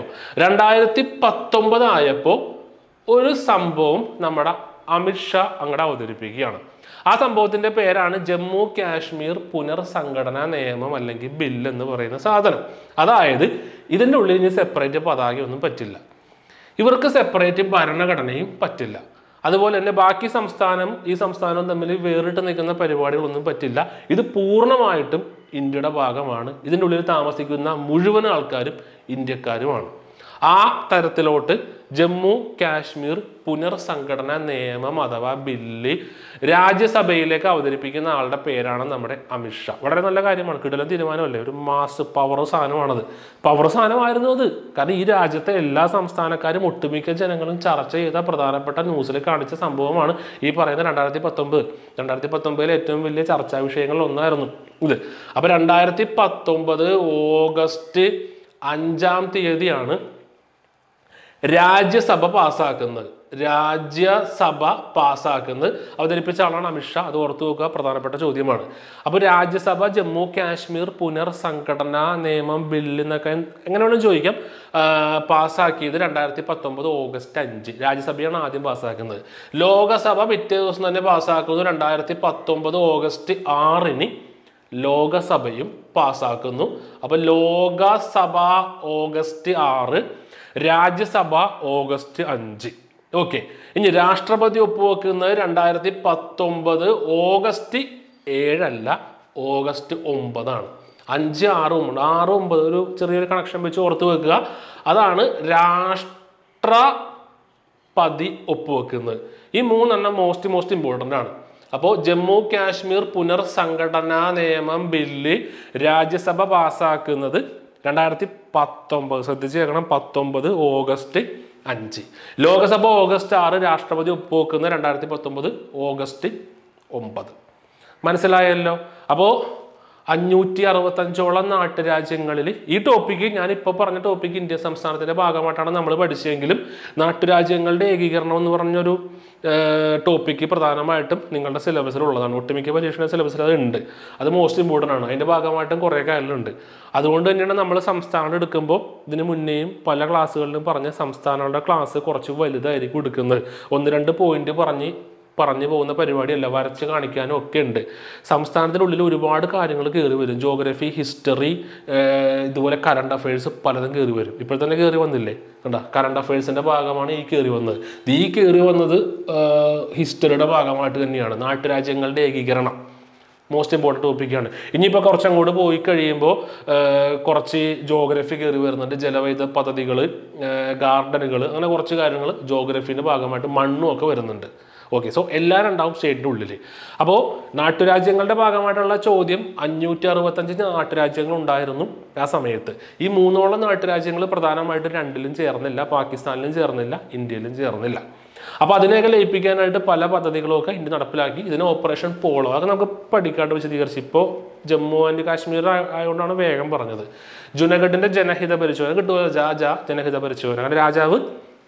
2019 ആയപ്പോൾ ഒരു സംഭവം നമ്മുടെ അമിത്ഷാ അങ്ങോട്ട് അവതരിപ്പിക്കുകയാണ്. ആ സംഭവത്തിൻ്റെ പേരാണ് ജമ്മു കാശ്മീർ പുനർസംഘടനാ നിയമം അല്ലെങ്കിൽ ബില്ല് എന്ന് പറയുന്ന സാധനം. അതായത് ഇതിൻ്റെ ഉള്ളിൽ ഇനി സെപ്പറേറ്റ് പതാകയൊന്നും പറ്റില്ല, ഇവർക്ക് സെപ്പറേറ്റ് ഭരണഘടനയും പറ്റില്ല. അതുപോലെ തന്നെ ബാക്കി ഈ സംസ്ഥാനവും തമ്മിൽ വേറിട്ട് നിൽക്കുന്ന പരിപാടികളൊന്നും പറ്റില്ല. ഇത് പൂർണ്ണമായിട്ടും ഇന്ത്യയുടെ ഭാഗമാണ്. ഇതിൻ്റെ ഉള്ളിൽ താമസിക്കുന്ന മുഴുവൻ ആൾക്കാരും ഇന്ത്യക്കാരുമാണ്. ആ തരത്തിലോട്ട് ജമ്മു കാശ്മീർ പുനർസംഘടനാ നിയമം അഥവാ ബില്ല് രാജ്യസഭയിലേക്ക് അവതരിപ്പിക്കുന്ന ആളുടെ പേരാണ് നമ്മുടെ അമിത്ഷാ. വളരെ നല്ല കാര്യമാണ്, കിടലൻ തീരുമാനമല്ലേ, ഒരു മാസ് പവർ സാധനമാണത്. പവർ സാധനമായിരുന്നു അത്. കാരണം ഈ രാജ്യത്തെ എല്ലാ സംസ്ഥാനക്കാരും ഒട്ടുമിക്ക ജനങ്ങളും ചർച്ച ചെയ്ത പ്രധാനപ്പെട്ട ന്യൂസിൽ കാണിച്ച സംഭവമാണ് ഈ പറയുന്ന 2019 ഏറ്റവും വലിയ ചർച്ചാ വിഷയങ്ങളിൽ ഒന്നായിരുന്നു ഇത്. അപ്പോൾ 2019 ഓഗസ്റ്റ് 5 രാജ്യസഭ പാസ്സാക്കുന്നത് അവതരിപ്പിച്ച ആളാണ് അമിത്ഷാ. അത് ഓർത്തു നോക്കുക, പ്രധാനപ്പെട്ട ചോദ്യമാണ്. അപ്പോൾ രാജ്യസഭ ജമ്മു കാശ്മീർ പുനർസംഘടനാ നിയമം ബില്ല് എന്നൊക്കെ എങ്ങനെ വേണം ചോദിക്കാം. പാസ്സാക്കിയത് 2019 ഓഗസ്റ്റ് 5 രാജ്യസഭയാണ് ആദ്യം പാസ്സാക്കുന്നത്. ലോകസഭ പിറ്റേ ദിവസം തന്നെ പാസ്സാക്കുന്നു. 2019 ഓഗസ്റ്റ് 6 ലോകസഭയും പാസ്സാക്കുന്നു. അപ്പോൾ Lok Sabha August 6, Rajya Sabha August 5. Okay, ഇനി രാഷ്ട്രപതി ഒപ്പുവെക്കുന്നത് 2019 ഓഗസ്റ്റ് 7 അല്ല, ഓഗസ്റ്റ് 9 ആണ്. 5, 6, 9 ഒരു ചെറിയൊരു കണക്ഷൻ വെച്ച് ഓർത്ത് വെക്കുക. അതാണ് രാഷ്ട്രപതി ഒപ്പുവെക്കുന്നത്. ഈ 3 മോസ്റ്റ് ഇമ്പോർട്ടൻ്റ് ആണ്. അപ്പോൾ ജമ്മു കാശ്മീർ പുനർസംഘടനാ നിയമം ബില്ല് രാജ്യസഭ പാസ്സാക്കുന്നത് 2019, ശ്രദ്ധിച്ച് കേൾക്കണം, 19 ഓഗസ്റ്റ് 5. ലോകസഭ ഓഗസ്റ്റ് 6, രാഷ്ട്രപതി ഒപ്പുവെക്കുന്നത് 2019 ഓഗസ്റ്റ് 9. മനസ്സിലായല്ലോ. അപ്പോൾ 565ഓളം നാട്ടുരാജ്യങ്ങളിൽ ഈ ടോപ്പിക്ക് ഞാനിപ്പോൾ പറഞ്ഞ ടോപ്പിക്ക് ഇന്ത്യ സംസ്ഥാനത്തിൻ്റെ ഭാഗമായിട്ടാണ് നമ്മൾ പഠിച്ചതെങ്കിലും നാട്ടുരാജ്യങ്ങളുടെ ഏകീകരണം എന്ന് പറഞ്ഞൊരു ടോപ്പിക്ക് പ്രധാനമായിട്ടും നിങ്ങളുടെ സിലബസിലുള്ളതാണ്. ഒട്ടുമിക്ക പരീക്ഷയുടെ സിലബസിൽ അത് ഉണ്ട്. അത് മോസ്റ്റ് ഇമ്പോർട്ടൻ്റ് ആണ്. അതിൻ്റെ ഭാഗമായിട്ടും കുറേ കാര്യങ്ങളുണ്ട്. അതുകൊണ്ട് തന്നെയാണ് നമ്മൾ സംസ്ഥാനം എടുക്കുമ്പോൾ ഇതിന് മുന്നേയും പല ക്ലാസ്സുകളിലും പറഞ്ഞ സംസ്ഥാനങ്ങളുടെ ക്ലാസ് കുറച്ച് വലുതായിരിക്കും എടുക്കുന്നത്. 1-2 പോയിന്റ് പറഞ്ഞു പോകുന്ന പരിപാടിയല്ല, വരച്ച് കാണിക്കാനും ഒക്കെ ഉണ്ട്. സംസ്ഥാനത്തിനുള്ളിൽ ഒരുപാട് കാര്യങ്ങൾ കയറി വരും. ജോഗ്രഫി, ഹിസ്റ്ററി, ഇതുപോലെ കറണ്ട് അഫയേഴ്സ് പലതും കയറി വരും. ഇപ്പോൾ തന്നെ കയറി വന്നില്ലേ കണ്ട, കറണ്ട് അഫയേഴ്സിൻ്റെ ഭാഗമാണ് ഈ കയറി വന്നത്. ഈ കയറി വന്നത് ഹിസ്റ്ററിയുടെ ഭാഗമായിട്ട് തന്നെയാണ്. നാട്ടുരാജ്യങ്ങളുടെ ഏകീകരണം മോസ്റ്റ് ഇമ്പോർട്ടൻറ്റ് ടോപ്പിക്കാണ്. ഇനിയിപ്പോൾ കുറച്ചങ്ങോട്ട് പോയി കഴിയുമ്പോൾ കുറച്ച് ജോഗ്രഫി കയറി വരുന്നുണ്ട്. ജലവൈദ്യുത പദ്ധതികൾ, ഗാർഡനുകൾ, അങ്ങനെ കുറച്ച് കാര്യങ്ങൾ ജോഗ്രഫീൻ്റെ ഭാഗമായിട്ട് മണ്ണും ഒക്കെ വരുന്നുണ്ട്. ഓക്കെ, സോ എല്ലാവരും ഉണ്ടാവും സ്റ്റേറ്റിൻ്റെ ഉള്ളിൽ. അപ്പോൾ നാട്ടുരാജ്യങ്ങളുടെ ഭാഗമായിട്ടുള്ള ചോദ്യം 565 നാട്ടുരാജ്യങ്ങൾ ഉണ്ടായിരുന്നു ആ സമയത്ത്. ഈ 3ഓളം നാട്ടുരാജ്യങ്ങൾ പ്രധാനമായിട്ട് 2ലും ചേർന്നില്ല, പാകിസ്ഥാനിലും ചേർന്നില്ല, ഇന്ത്യയിലും ചേർന്നില്ല. അപ്പോൾ അതിനെയൊക്കെ ലയിപ്പിക്കാനായിട്ട് പല പദ്ധതികളൊക്കെ ഇന്ത്യ നടപ്പിലാക്കി. ഇതിന് ഓപ്പറേഷൻ പോളോ അതൊക്കെ നമുക്ക് പഠിക്കാണ്ട് വിശദീകരിച്ച്. ഇപ്പോൾ ജമ്മു ആൻഡ് കാശ്മീർ ആയതുകൊണ്ടാണ് വേഗം പറഞ്ഞത്. ജുനഗഡിൻ്റെ ജനഹിത പരിശോധന കിട്ടുമോ? ജനഹിത പരിശോധന. അങ്ങനെ രാജാവ്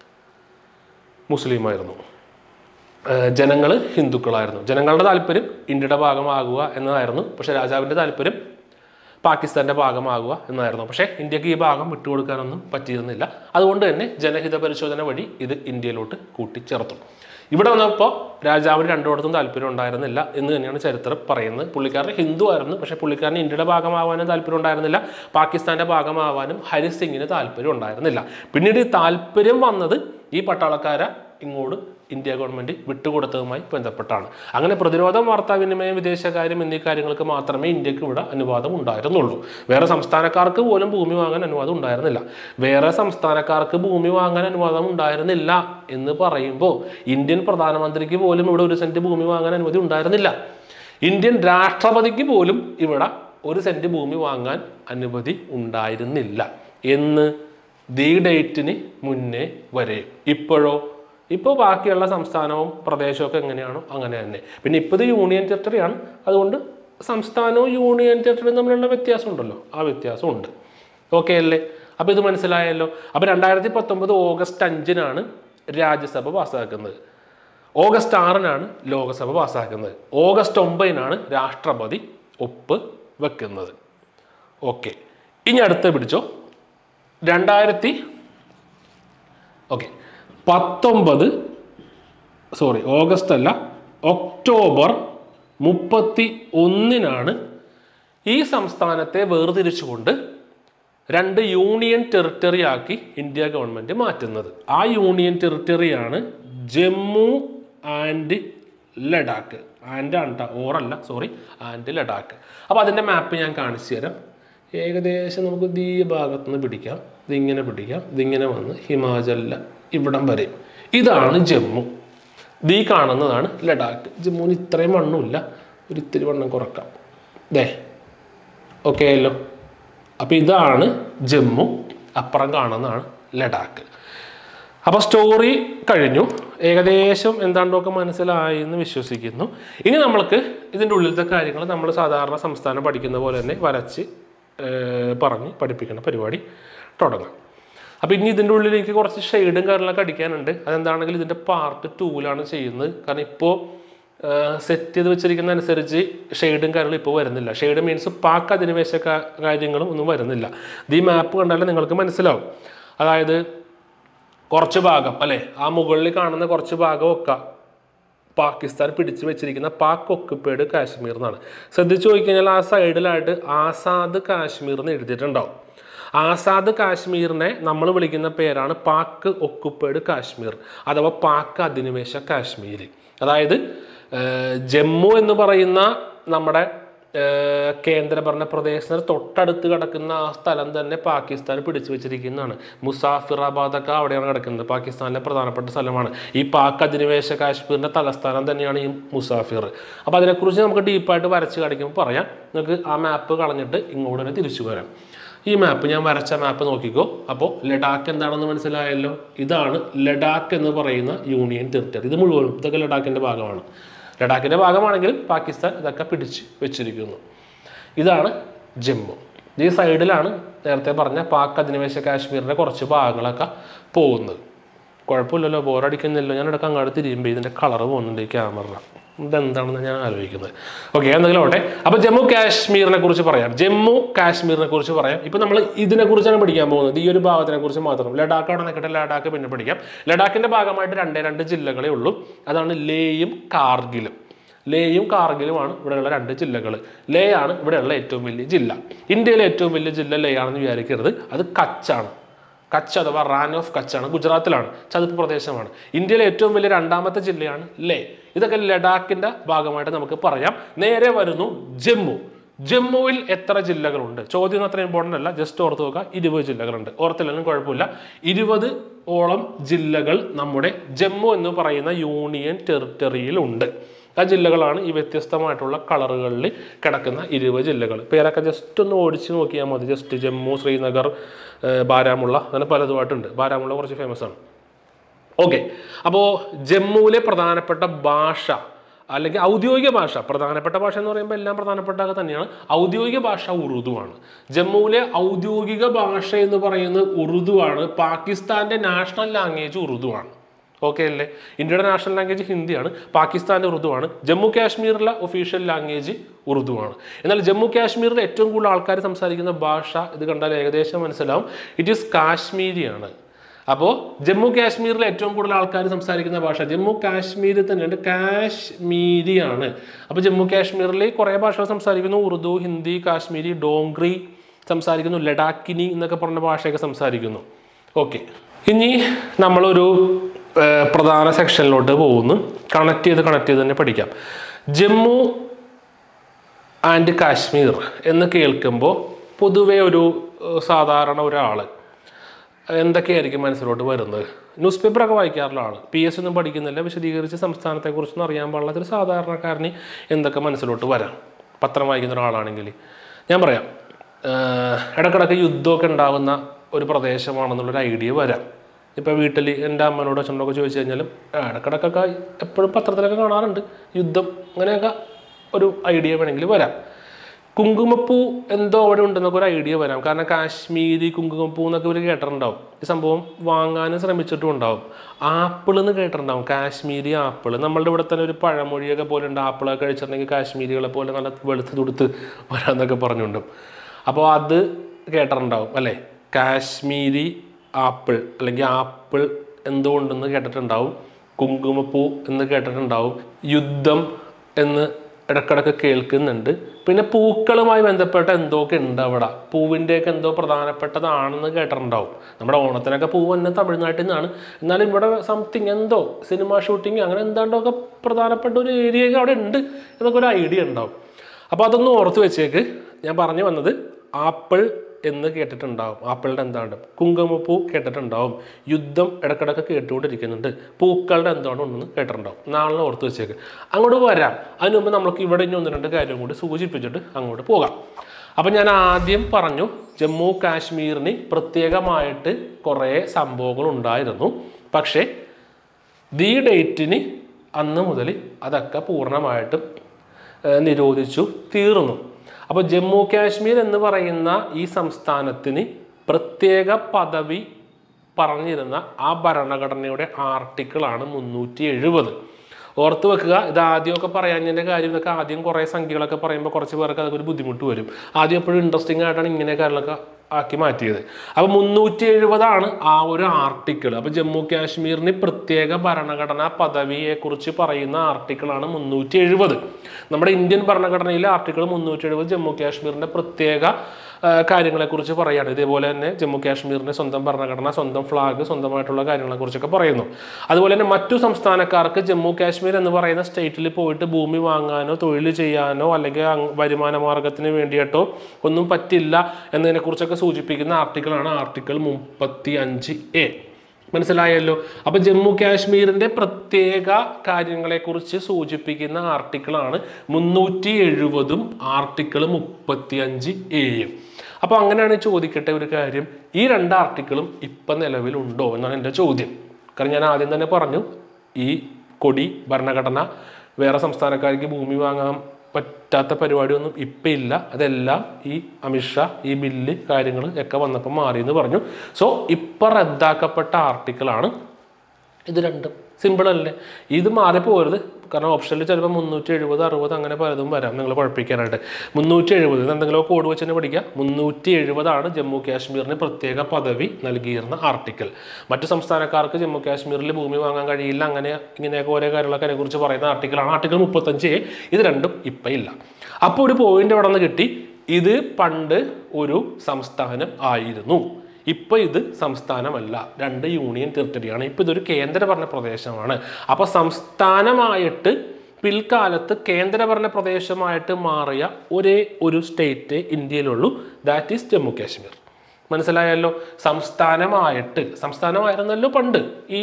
മുസ്ലിമായിരുന്നു, ജനങ്ങൾ ഹിന്ദുക്കളായിരുന്നു. ജനങ്ങളുടെ താല്പര്യം ഇന്ത്യയുടെ ഭാഗമാകുക എന്നതായിരുന്നു. പക്ഷേ രാജാവിൻ്റെ താല്പര്യം പാകിസ്ഥാൻ്റെ ഭാഗമാകുക എന്നായിരുന്നു. പക്ഷേ ഇന്ത്യക്ക് ഈ ഭാഗം വിട്ടുകൊടുക്കാനൊന്നും പറ്റിയിരുന്നില്ല. അതുകൊണ്ട് തന്നെ ജനഹിത പരിശോധന വഴി ഇത് ഇന്ത്യയിലോട്ട് കൂട്ടിച്ചേർത്തു. ഇവിടെ വന്നപ്പോൾ രാജാവിന് രണ്ടിടത്തും താല്പര്യം ഉണ്ടായിരുന്നില്ല എന്ന് തന്നെയാണ് ചരിത്രം പറയുന്നത്. പുള്ളിക്കാരൻ ഹിന്ദു ആയിരുന്നു, പക്ഷേ പുള്ളിക്കാരന് ഇന്ത്യയുടെ ഭാഗമാവാനും താല്പര്യം ഉണ്ടായിരുന്നില്ല, പാകിസ്ഥാൻ്റെ ഭാഗമാവാനും ഹരി സിംഗിന് താല്പര്യം ഉണ്ടായിരുന്നില്ല. പിന്നീട് ഈ താല്പര്യം വന്നത് ഈ പട്ടാളക്കാരെ ഇങ്ങോട്ട് ഇന്ത്യ ഗവൺമെൻറ് വിട്ടുകൊടുത്തതുമായി ബന്ധപ്പെട്ടാണ്. അങ്ങനെ പ്രതിരോധം, വാർത്താവിനിമയം, വിദേശകാര്യം എന്നീ കാര്യങ്ങൾക്ക് മാത്രമേ ഇന്ത്യക്ക് ഇവിടെ അനുവാദം ഉണ്ടായിരുന്നുള്ളൂ. വേറെ സംസ്ഥാനക്കാർക്ക് പോലും ഭൂമി വാങ്ങാൻ അനുവാദം ഉണ്ടായിരുന്നില്ല. വേറെ സംസ്ഥാനക്കാർക്ക് ഭൂമി വാങ്ങാൻ അനുവാദം ഉണ്ടായിരുന്നില്ല എന്ന് പറയുമ്പോൾ ഇന്ത്യൻ പ്രധാനമന്ത്രിക്ക് പോലും ഇവിടെ 1 സെന്റ് ഭൂമി വാങ്ങാൻ അനുമതി ഉണ്ടായിരുന്നില്ല. ഇന്ത്യൻ രാഷ്ട്രപതിക്ക് പോലും ഇവിടെ 1 സെന്റ് ഭൂമി വാങ്ങാൻ അനുമതി ഉണ്ടായിരുന്നില്ല എന്ന് ദി ഡേറ്റിന് മുന്നേ വരെ. ഇപ്പോൾ ബാക്കിയുള്ള സംസ്ഥാനവും പ്രദേശമൊക്കെ എങ്ങനെയാണോ അങ്ങനെ തന്നെ. പിന്നെ ഇപ്പോൾ ഇത് യൂണിയൻ ടെറിട്ടറിയാണ്. അതുകൊണ്ട് സംസ്ഥാനവും യൂണിയൻ ടെറിട്ടറിയും തമ്മിലുള്ള വ്യത്യാസം ഉണ്ടല്ലോ, ആ വ്യത്യാസം ഉണ്ട്. ഓക്കെ അല്ലേ? അപ്പോൾ ഇത് മനസ്സിലായല്ലോ. അപ്പോൾ 2019 ഓഗസ്റ്റ് 5-നാണ് രാജ്യസഭ പാസ്സാക്കുന്നത്. ഓഗസ്റ്റ് 6-നാണ് ലോകസഭ പാസ്സാക്കുന്നത്. ഓഗസ്റ്റ് 9-നാണ് രാഷ്ട്രപതി ഒപ്പ് വെക്കുന്നത്. ഓക്കെ, ഇനി അടുത്ത് പിടിച്ചോ. 19 ഓഗസ്റ്റ് അല്ല, ഒക്ടോബർ 31-നാണ് ഈ സംസ്ഥാനത്തെ വേർതിരിച്ചുകൊണ്ട് 2 യൂണിയൻ ടെറിട്ടറി ആക്കി ഇന്ത്യ ഗവൺമെൻറ് മാറ്റുന്നത്. ആ യൂണിയൻ ടെറിട്ടറിയാണ് ജമ്മു ആൻഡ് ലഡാക്ക്. ആൻഡ് ലഡാക്ക്. അപ്പോൾ അതിൻ്റെ മാപ്പ് ഞാൻ കാണിച്ചു തരാം. ഏകദേശം നമുക്ക് ഈ ഭാഗത്തുനിന്ന് പിടിക്കാം, ഇതിങ്ങനെ വന്ന് ഹിമാചലിൽ ഇവിടം വരെ ഇതാണ് ജമ്മു. ഈ കാണുന്നതാണ് ലഡാക്ക്. ജമ്മുവിന് ഇത്രയും വണ്ണമില്ല, ഇത്തിരി വണ്ണം കുറക്കാം. ഓക്കെ അല്ലോ. അപ്പോൾ ഇതാണ് ജമ്മു, അപ്പുറം കാണുന്നതാണ് ലഡാക്ക്. അപ്പോൾ സ്റ്റോറി കഴിഞ്ഞു. ഏകദേശം എന്താണ്ടൊക്കെ മനസ്സിലായി എന്ന് വിശ്വസിക്കുന്നു. ഇനി നമ്മൾക്ക് ഇതിൻ്റെ ഉള്ളിലത്തെ കാര്യങ്ങൾ നമ്മൾ സാധാരണ സംസ്ഥാനം പഠിക്കുന്ന പോലെ തന്നെ വരച്ച് പറഞ്ഞ് പഠിപ്പിക്കുന്ന പരിപാടി തുടങ്ങാം. അപ്പോൾ ഇനി ഇതിൻ്റെ ഉള്ളിലേക്ക് കുറച്ച് ഷെയ്ഡും കാര്യങ്ങളൊക്കെ അടിക്കാനുണ്ട്. അതെന്താണെങ്കിൽ ഇതിൻ്റെ പാർട്ട് 2-ലാണ് ചെയ്യുന്നത്. കാരണം ഇപ്പോൾ സെറ്റ് ചെയ്ത് വെച്ചിരിക്കുന്ന അനുസരിച്ച് ഷെയ്ഡും കാര്യങ്ങളും ഇപ്പോൾ വരുന്നില്ല. ഷെയ്ഡ് മീൻസ് പാക്ക് അധിനിവേശ കാര്യങ്ങളും ഒന്നും വരുന്നില്ല. ഈ മാപ്പ് കണ്ടാൽ നിങ്ങൾക്ക് മനസ്സിലാവും. അതായത് കുറച്ച് ഭാഗം അല്ലേ, ആ മുകളിൽ കാണുന്ന കുറച്ച് ഭാഗമൊക്കെ പാകിസ്ഥാൻ പിടിച്ചു വെച്ചിരിക്കുന്ന പാക് ഒക്കുപ്പൈഡ് കാശ്മീർ എന്നാണ്. ശ്രദ്ധിച്ചു നോക്കിക്കഴിഞ്ഞാൽ ആ സൈഡിലായിട്ട് ആസാദ് കാശ്മീർ എന്ന് എഴുതിയിട്ടുണ്ടാവും. ആസാദ് കാശ്മീരിനെ നമ്മൾ വിളിക്കുന്ന പേരാണ് പാക് ഒക്കുപ്പൈഡ് കാശ്മീർ അഥവാ പാക് അധിനിവേശ കാശ്മീർ. അതായത് ജമ്മു എന്ന് പറയുന്ന നമ്മുടെ കേന്ദ്രഭരണ പ്രദേശത്തിന് തൊട്ടടുത്ത് കിടക്കുന്ന ആ സ്ഥലം തന്നെ പാകിസ്ഥാൻ പിടിച്ചു വെച്ചിരിക്കുന്നതാണ്. മുസാഫിറാബാദൊക്കെ അവിടെയാണ് കിടക്കുന്നത്. പാകിസ്ഥാനിലെ പ്രധാനപ്പെട്ട സ്ഥലമാണ്. ഈ പാക് അധിനിവേശ കാശ്മീരിൻ്റെ തലസ്ഥാനം തന്നെയാണ് ഈ മുസാഫിർ. അപ്പോൾ അതിനെക്കുറിച്ച് നമുക്ക് ഡീപ്പായിട്ട് വരച്ച് കാണിക്കുമ്പോൾ പറയാം. നമുക്ക് ആ മാപ്പ് കളഞ്ഞിട്ട് ഇങ്ങോട്ട് തന്നെ തിരിച്ചു വരാം. ഈ മാപ്പ് ഞാൻ വരച്ച മാപ്പ് നോക്കിക്കോ. അപ്പോൾ ലഡാക്ക് എന്താണെന്ന് മനസ്സിലായല്ലോ. ഇതാണ് ലഡാക്ക് എന്ന് പറയുന്ന യൂണിയൻ ടെറിട്ടറി. ഇത് മുഴുവനും ഇതൊക്കെ ലഡാക്കിൻ്റെ ഭാഗമാണ്. ലഡാക്കിൻ്റെ ഭാഗമാണെങ്കിലും പാകിസ്ഥാൻ ഇതൊക്കെ പിടിച്ച് വെച്ചിരിക്കുന്നു. ഇതാണ് ജമ്മു. ഈ സൈഡിലാണ് നേരത്തെ പറഞ്ഞ പാക് അധിനിവേശ കാശ്മീരിൻ്റെ കുറച്ച് ഭാഗങ്ങളൊക്കെ പോകുന്നത്. കുഴപ്പമില്ലല്ലോ, ബോറടിക്കുന്നില്ലല്ലോ. ഞാൻ ഇടയ്ക്ക് അങ്ങോട്ട് തിരിയുമ്പോൾ ഇതിൻ്റെ കളറ് പോകുന്നുണ്ട് ഈ ക്യാമറ. ഇതെന്താണെന്ന് ഞാൻ ആലോചിക്കുന്നത്. ഓക്കെ, എന്തെങ്കിലും ആവട്ടെ. അപ്പോൾ ജമ്മു കാശ്മീരിനെ കുറിച്ച് പറയാം. ജമ്മു കാശ്മീരിനെ കുറിച്ച് പറയാം. ഇപ്പം നമ്മൾ ഇതിനെക്കുറിച്ചാണ് പഠിക്കാൻ പോകുന്നത്, ഈ ഒരു ഭാഗത്തിനെ കുറിച്ച് മാത്രം. ലഡാക്ക് അവിടെ നിൽക്കട്ടെ, ലഡാക്ക് പിന്നെ പഠിക്കാം. ലഡാക്കിൻ്റെ ഭാഗമായിട്ട് രണ്ട് ജില്ലകളേ ഉള്ളൂ. അതാണ് ലേയും കാർഗിലും. ലേയും കാർഗിലുമാണ് ഇവിടെയുള്ള 2 ജില്ലകൾ. ലേ ആണ് ഇവിടെയുള്ള ഏറ്റവും വലിയ ജില്ല. ഇന്ത്യയിലെ ഏറ്റവും വലിയ ജില്ല ലേ ആണെന്ന് വിചാരിക്കരുത്, അത് കച്ചാണ്. കച്ച് അഥവാ റാൻ ഓഫ് കച്ചാണ്, ഗുജറാത്തിലാണ്, ചതുപ്പ് പ്രദേശമാണ്. ഇന്ത്യയിലെ ഏറ്റവും വലിയ 2ാമത്തെ ജില്ലയാണ് ലേ. ഇതൊക്കെ ലഡാക്കിൻ്റെ ഭാഗമായിട്ട് നമുക്ക് പറയാം. നേരെ വരുന്നു ജമ്മു. ജമ്മുവിൽ എത്ര ജില്ലകളുണ്ട്? ചോദ്യം അത്ര ഇമ്പോർട്ടൻ്റ് അല്ല, ജസ്റ്റ് ഓർത്ത് നോക്കുക. 20 ജില്ലകളുണ്ട്. ഓർത്തില്ലെങ്കിലും കുഴപ്പമില്ല. 20ഓളം ജില്ലകൾ നമ്മുടെ ജമ്മു എന്ന് പറയുന്ന യൂണിയൻ ടെറിട്ടറിയിലുണ്ട്. ആ ജില്ലകളാണ് ഈ വ്യത്യസ്തമായിട്ടുള്ള കളറുകളിൽ കിടക്കുന്ന 20 ജില്ലകൾ. പേരൊക്കെ ജസ്റ്റ് ഒന്ന് ഓടിച്ച് നോക്കിയാൽ മതി. ജസ്റ്റ് ജമ്മു, ശ്രീനഗർ, ബാരാമുള്ള, അങ്ങനെ പലതുമായിട്ടുണ്ട്. ബാരാമുള്ള കുറച്ച് ഫേമസ് ആണ്. ഓക്കെ, അപ്പോൾ ജമ്മുവിലെ പ്രധാനപ്പെട്ട ഭാഷ അല്ലെങ്കിൽ ഔദ്യോഗിക ഭാഷ, പ്രധാനപ്പെട്ട ഭാഷ എന്ന് പറയുമ്പോൾ എല്ലാം പ്രധാനപ്പെട്ട തന്നെയാണ്. ഔദ്യോഗിക ഭാഷ ഉറുദുവാണ്. ജമ്മുവിലെ ഔദ്യോഗിക ഭാഷ എന്ന് പറയുന്നത് ഉറുദുവാണ്. പാകിസ്ഥാൻ്റെ നാഷണൽ ലാംഗ്വേജ് ഉറുദുവാണ്. ഓക്കെ അല്ലേ? ഇന്ത്യയുടെ നാഷണൽ ലാംഗ്വേജ് ഹിന്ദിയാണ്, പാകിസ്ഥാൻ്റെ ഉറുദുവാണ്. ജമ്മു കാശ്മീരിലെ ഒഫീഷ്യൽ ലാംഗ്വേജ് ഉറുദുവാണ്. എന്നാൽ ജമ്മു കാശ്മീരിൽ ഏറ്റവും കൂടുതൽ ആൾക്കാർ സംസാരിക്കുന്ന ഭാഷ ഇത് കണ്ടാൽ ഏകദേശം മനസ്സിലാവും, ഇറ്റ് ഈസ് കാശ്മീരിയാണ്. അപ്പോൾ ജമ്മു കാശ്മീരിൽ ഏറ്റവും കൂടുതൽ ആൾക്കാർ സംസാരിക്കുന്ന ഭാഷ ജമ്മു കാശ്മീരിൽ തന്നെയുണ്ട്, കാശ്മീരിയാണ്. അപ്പോൾ ജമ്മു കാശ്മീരിൽ കുറേ ഭാഷകൾ സംസാരിക്കുന്നു. ഉറുദു, ഹിന്ദി, കാശ്മീരി, ഡോങ്ക്രി സംസാരിക്കുന്നു, ലഡാക്കിനി എന്നൊക്കെ പറഞ്ഞ ഭാഷയൊക്കെ സംസാരിക്കുന്നു. ഓക്കെ, ഇനി നമ്മളൊരു പ്രധാന സെക്ഷനിലോട്ട് പോകുന്നു. കണക്ട് ചെയ്ത് തന്നെ പഠിക്കാം. ജമ്മു ആൻഡ് കാശ്മീർ എന്ന് കേൾക്കുമ്പോൾ പൊതുവെ ഒരു സാധാരണ ഒരാൾ എന്തൊക്കെയായിരിക്കും മനസ്സിലോട്ട് വരുന്നത്? ന്യൂസ് പേപ്പറൊക്കെ വായിക്കാറുള്ള ആൾ, PS ഒന്നും പഠിക്കുന്നില്ല, വിശദീകരിച്ച് സംസ്ഥാനത്തെക്കുറിച്ചൊന്നും അറിയാൻ പാടില്ലാത്തൊരു സാധാരണക്കാരന് എന്തൊക്കെ മനസ്സിലോട്ട് വരാം പത്രം വായിക്കുന്ന ഒരാളാണെങ്കിൽ? ഞാൻ പറയാം, ഇടക്കിടക്ക് യുദ്ധമൊക്കെ ഉണ്ടാകുന്ന ഒരു പ്രദേശമാണെന്നുള്ളൊരു ഐഡിയ വരാം. ഇപ്പോൾ വീട്ടിൽ എൻ്റെ അമ്മനോട് അച്ഛനോടൊക്കെ ചോദിച്ചു കഴിഞ്ഞാലും ഇടക്കിടക്കൊക്കെ എപ്പോഴും പത്രത്തിലൊക്കെ കാണാറുണ്ട് യുദ്ധം, അങ്ങനെയൊക്കെ ഒരു ഐഡിയ വേണമെങ്കിൽ വരാം. കുങ്കുമപ്പൂ എന്തോ അവിടെ ഉണ്ടെന്നൊക്കെ ഒരു ഐഡിയ വരാം. കാരണം കാശ്മീരി കുങ്കുമപ്പൂ എന്നൊക്കെ ഇവർ കേട്ടിട്ടുണ്ടാവും. ഈ സംഭവം വാങ്ങാനും ശ്രമിച്ചിട്ടും ഉണ്ടാവും. ആപ്പിൾ എന്ന് കേട്ടിട്ടുണ്ടാവും, കാശ്മീരി ആപ്പിൾ. നമ്മളുടെ ഇവിടെ തന്നെ ഒരു പഴമൊഴിയൊക്കെ പോലെ ഉണ്ട്, ആപ്പിളൊക്കെ കഴിച്ചിട്ടുണ്ടെങ്കിൽ കാശ്മീരികളെ പോലെ നല്ല വെളുത്ത് തുടുത്ത് വരാമെന്നൊക്കെ പറഞ്ഞുകൊണ്ട്. അപ്പോൾ അത് കേട്ടിട്ടുണ്ടാവും അല്ലേ? കാശ്മീരി ആപ്പിൾ അല്ലെങ്കിൽ ആപ്പിൾ എന്തുകൊണ്ടെന്ന് കേട്ടിട്ടുണ്ടാവും. കുങ്കുമപ്പൂ എന്ന് കേട്ടിട്ടുണ്ടാവും. യുദ്ധം എന്ന് ഇടക്കിടക്ക് കേൾക്കുന്നുണ്ട്. പിന്നെ പൂക്കളുമായി ബന്ധപ്പെട്ട എന്തൊക്കെ ഉണ്ട് അവിടെ, പൂവിൻ്റെയൊക്കെ എന്തോ പ്രധാനപ്പെട്ടതാണെന്ന് കേട്ടിട്ടുണ്ടാവും. നമ്മുടെ ഓണത്തിനൊക്കെ പൂവ് തന്നെ തമിഴ്നാട്ടിൽ നിന്നാണ്. എന്നാലും ഇവിടെ സംതിങ് എന്തോ സിനിമ ഷൂട്ടിങ് അങ്ങനെ എന്താണ്ടൊക്കെ പ്രധാനപ്പെട്ട ഒരു ഏരിയയൊക്കെ അവിടെ ഉണ്ട് എന്നൊക്കെ ഒരു ഐഡിയ ഉണ്ടാവും. അപ്പോൾ അതൊന്ന് ഓർത്ത് വെച്ചേക്ക്. ഞാൻ പറഞ്ഞു വന്നത് ആപ്പിൾ എന്ന് കേട്ടിട്ടുണ്ടാവും, ആപ്പിളിൻ്റെ എന്താണ്, കുങ്കുമപ്പൂ കേട്ടിട്ടുണ്ടാവും, യുദ്ധം ഇടക്കിടക്ക് കേട്ടുകൊണ്ടിരിക്കുന്നുണ്ട്, പൂക്കളുടെ എന്താണ് ഉണ്ടെന്ന് കേട്ടിട്ടുണ്ടാവും. നാളെ ഓർത്ത് വെച്ചേക്ക്. അങ്ങോട്ട് വരാം. അതിന് മുമ്പ് നമുക്ക് ഇവിടെ ഇനി 1-2 കാര്യം കൂടി സൂചിപ്പിച്ചിട്ട് അങ്ങോട്ട് പോകാം. അപ്പം ഞാൻ ആദ്യം പറഞ്ഞു ജമ്മു കാശ്മീരിന് പ്രത്യേകമായിട്ട് കുറേ സംഭവങ്ങൾ ഉണ്ടായിരുന്നു. പക്ഷേ ഈ ഡേറ്റിന് അന്ന് മുതൽ അതൊക്കെ പൂർണ്ണമായിട്ടും നിരോധിച്ചു തീർന്നു. അപ്പോൾ ജമ്മു കാശ്മീർ എന്ന് പറയുന്ന ഈ സംസ്ഥാനത്തിന് പ്രത്യേക പദവി പറഞ്ഞിരുന്ന ആ ഭരണഘടനയുടെ ആർട്ടിക്കിളാണ് 370. ഓർത്ത് വെക്കുക. ഇത് ആദ്യമൊക്കെ പറയാഞ്ഞതിൻ്റെ കാര്യം, ഇതൊക്കെ ആദ്യം കുറേ സംഖ്യകളൊക്കെ പറയുമ്പോൾ കുറച്ച് പേർക്ക് അതൊക്കെ ഒരു ബുദ്ധിമുട്ട് വരും. ആദ്യം എപ്പോഴും ഇൻട്രസ്റ്റിംഗ് ആയിട്ടാണ് ഇങ്ങനെ കാര്യങ്ങളൊക്കെ ആക്കി മാറ്റിയത്. അപ്പോൾ 370 ആ ഒരു ആർട്ടിക്കിൾ. അപ്പോൾ ജമ്മു കാശ്മീരിന് പ്രത്യേക ഭരണഘടനാ പദവിയെക്കുറിച്ച് പറയുന്ന ആർട്ടിക്കിളാണ് 370. നമ്മുടെ ഇന്ത്യൻ ഭരണഘടനയിലെ ആർട്ടിക്കിൾ 370 ജമ്മു കാശ്മീരിൻ്റെ പ്രത്യേക കാര്യങ്ങളെക്കുറിച്ച് പറയുകയാണ്. ഇതേപോലെ തന്നെ ജമ്മു കാശ്മീരിൻ്റെ സ്വന്തം ഭരണഘടന, സ്വന്തം ഫ്ലാഗ്, സ്വന്തമായിട്ടുള്ള കാര്യങ്ങളെക്കുറിച്ചൊക്കെ പറയുന്നു. അതുപോലെ തന്നെ മറ്റു സംസ്ഥാനക്കാർക്ക് ജമ്മു കാശ്മീർ എന്ന് പറയുന്ന സ്റ്റേറ്റിൽ പോയിട്ട് ഭൂമി വാങ്ങാനോ തൊഴിൽ ചെയ്യാനോ അല്ലെങ്കിൽ വരുമാന മാർഗത്തിന് വേണ്ടിയിട്ടോ ഒന്നും പറ്റില്ല എന്നതിനെക്കുറിച്ചൊക്കെ സൂചിപ്പിക്കുന്ന ആർട്ടിക്കിളാണ് ആർട്ടിക്കിൾ 35A. മനസ്സിലായല്ലോ? അപ്പോൾ ജമ്മു കാശ്മീരിൻ്റെ പ്രത്യേക കാര്യങ്ങളെക്കുറിച്ച് സൂചിപ്പിക്കുന്ന ആർട്ടിക്കിളാണ് 370 ആർട്ടിക്കിൾ 35A. അപ്പോൾ അങ്ങനെയാണ് ചോദിക്കട്ടെ ഒരു കാര്യം, ഈ 2 ആർട്ടിക്കിളും ഇപ്പം നിലവിലുണ്ടോ എന്നാണ് എൻ്റെ ചോദ്യം. കാരണം ഞാൻ ആദ്യം തന്നെ പറഞ്ഞു, ഈ കൊടി ഭരണഘടന വേറെ സംസ്ഥാനക്കാർക്ക് ഭൂമി വാങ്ങാൻ പറ്റാത്ത പരിപാടിയൊന്നും ഇപ്പം ഇല്ല. അതെല്ലാം ഈ അമിത്ഷാ ഈ ബില്ല് കാര്യങ്ങൾ ഒക്കെ വന്നപ്പോൾ മാറിയെന്ന് പറഞ്ഞു. സോ ഇപ്പം റദ്ദാക്കപ്പെട്ട ആർട്ടിക്കിളാണ് ഇത് രണ്ടും. സിമ്പിൾ അല്ലേ? ഇത് മാറിപ്പോകരുത്. കാരണം ഓപ്ഷനിൽ ചിലപ്പോൾ 370, 60 അങ്ങനെ പലതും വരാം നിങ്ങൾ കുഴപ്പിക്കാനായിട്ട്. 370 എന്തെങ്കിലും കോഡ് വെച്ച് തന്നെ പഠിക്കുക. 370 ജമ്മു കാശ്മീരിന് പ്രത്യേക പദവി നൽകിയിരുന്ന ആർട്ടിക്കിൾ. മറ്റു സംസ്ഥാനക്കാർക്ക് ജമ്മു കാശ്മീരിൽ ഭൂമി വാങ്ങാൻ കഴിയില്ല, അങ്ങനെ ഇങ്ങനെയൊക്കെ ഓരോ കാര്യങ്ങളൊക്കെ അതിനെക്കുറിച്ച് പറയുന്ന ആർട്ടിക്കിളാണ്. Article 35A. ഇത് രണ്ടും ഇപ്പം ഇല്ല. അപ്പോൾ ഒരു പോയിന്റ് അവിടെ നിന്ന് കിട്ടി. ഇത് പണ്ട് ഒരു സംസ്ഥാനം ആയിരുന്നു, ഇപ്പോൾ ഇത് സംസ്ഥാനമല്ല, 2 യൂണിയൻ ടെറിട്ടറിയാണ്. ഇപ്പോൾ ഇതൊരു കേന്ദ്രഭരണ പ്രദേശമാണ്. അപ്പോൾ സംസ്ഥാനമായിട്ട് പിൽക്കാലത്ത് കേന്ദ്രഭരണ പ്രദേശമായിട്ട് മാറിയ ഒരേ ഒരു സ്റ്റേറ്റ് ഇന്ത്യയിലുള്ളൂ, ദാറ്റ് ഈസ് ജമ്മു കാശ്മീർ. മനസ്സിലായല്ലോ? സംസ്ഥാനമായിരുന്നല്ലോ പണ്ട്, ഈ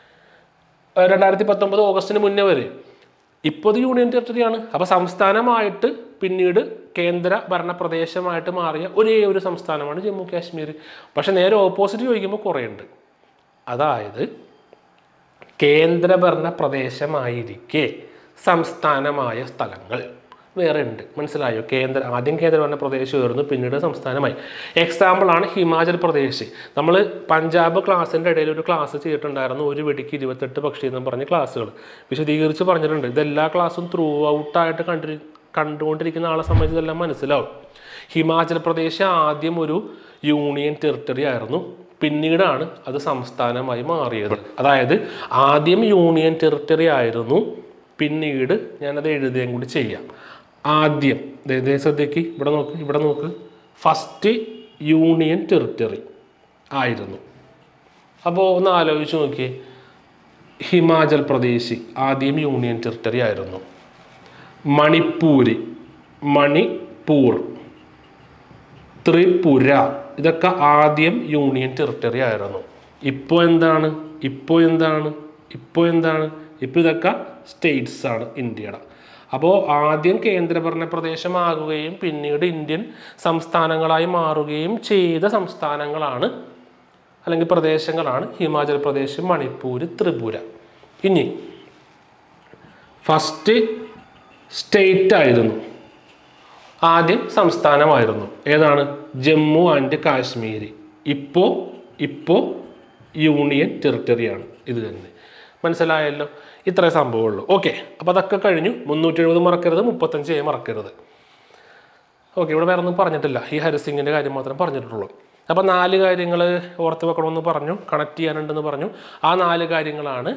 2019 ഓഗസ്റ്റിന് മുന്നേ വരെ. ഇപ്പോൾ ഇത് യൂണിയൻ ടെറിട്ടറിയാണ്. അപ്പോൾ സംസ്ഥാനമായിട്ട് പിന്നീട് കേന്ദ്ര ഭരണ പ്രദേശമായിട്ട് മാറിയ ഒരേ ഒരു സംസ്ഥാനമാണ് ജമ്മു കാശ്മീർ. പക്ഷെ നേരെ ഓപ്പോസിറ്റ് ചോദിക്കുമ്പോൾ കുറേ ഉണ്ട്. അതായത് കേന്ദ്രഭരണ പ്രദേശമായിരിക്കെ സംസ്ഥാനമായ സ്ഥലങ്ങൾ വേറെ ഉണ്ട്. മനസ്സിലായോ? ആദ്യം കേന്ദ്രഭരണ പ്രദേശമായിരുന്നു, പിന്നീട് സംസ്ഥാനമായി. എക്സാമ്പിളാണ് ഹിമാചൽ പ്രദേശ്. നമ്മൾ പഞ്ചാബ് ക്ലാസ്സിൻ്റെ ഇടയിൽ ഒരു ക്ലാസ് ചെയ്തിട്ടുണ്ടായിരുന്നു, ഒരു വെടിക്ക് 28 പക്ഷി എന്നും പറഞ്ഞ ക്ലാസ്സുകൾ വിശദീകരിച്ച് പറഞ്ഞിട്ടുണ്ട്. ഇതെല്ലാ ക്ലാസ്സും ത്രൂ ഔട്ടായിട്ട് കണ്ടുകൊണ്ടിരിക്കുന്ന ആളെ സംബന്ധിച്ച് ഇതെല്ലാം മനസ്സിലാവും. ഹിമാചൽ പ്രദേശ് ആദ്യം ഒരു യൂണിയൻ ടെറിട്ടറി ആയിരുന്നു, പിന്നീടാണ് അത് സംസ്ഥാനമായി മാറിയത്. അതായത് ആദ്യം യൂണിയൻ ടെറിട്ടറി ആയിരുന്നു, പിന്നീട് ഞാനത് എഴുതുകയും കൂടി ചെയ്യാം. ആദ്യം ശ്രദ്ധിക്ക്, ഇവിടെ നോക്ക്, ഫസ്റ്റ് യൂണിയൻ ടെറിട്ടറി ആയിരുന്നു. അപ്പോൾ ഒന്ന് ആലോചിച്ച് നോക്കിയേ, ഹിമാചൽ പ്രദേശ് ആദ്യം യൂണിയൻ ടെറിട്ടറി ആയിരുന്നു. മണിപ്പൂർ, ത്രിപുര ഇതൊക്കെ ആദ്യം യൂണിയൻ ടെറിട്ടറി ആയിരുന്നു. ഇപ്പോൾ എന്താണ്? ഇപ്പോൾ ഇതൊക്കെ സ്റ്റേറ്റ്സ് ആണ് ഇന്ത്യയുടെ. അപ്പോൾ ആദ്യം കേന്ദ്രഭരണ പ്രദേശമാകുകയും പിന്നീട് ഇന്ത്യൻ സംസ്ഥാനങ്ങളായി മാറുകയും ചെയ്ത സംസ്ഥാനങ്ങളാണ് അല്ലെങ്കിൽ പ്രദേശങ്ങളാണ് ഹിമാചൽ പ്രദേശ്, മണിപ്പൂർ, ത്രിപുര. ഇനി ഫസ്റ്റ് സ്റ്റേറ്റ് ആയിരുന്നു, ആദ്യം സംസ്ഥാനമായിരുന്നു. ഏതാണ്? ജമ്മു ആൻഡ് കാശ്മീർ. ഇപ്പോൾ യൂണിയൻ ടെറിട്ടറിയാണ്. ഇത് തന്നെ. മനസ്സിലായല്ലോ? ഇത്രേ സംഭവമുള്ളൂ. ഓക്കെ, അപ്പോൾ അതൊക്കെ കഴിഞ്ഞു. 370 മറക്കരുത്, 35A മറക്കരുത്. ഓക്കെ, ഇവിടെ വേറെ ഒന്നും പറഞ്ഞിട്ടില്ല, ഈ ഹരിസിംഗിൻ്റെ കാര്യം മാത്രം പറഞ്ഞിട്ടുള്ളൂ. അപ്പോൾ 4 കാര്യങ്ങൾ ഓർത്ത് വെക്കണമെന്ന് പറഞ്ഞു, കണക്ട് ചെയ്യാനുണ്ടെന്ന് പറഞ്ഞു. ആ 4 കാര്യങ്ങളാണ്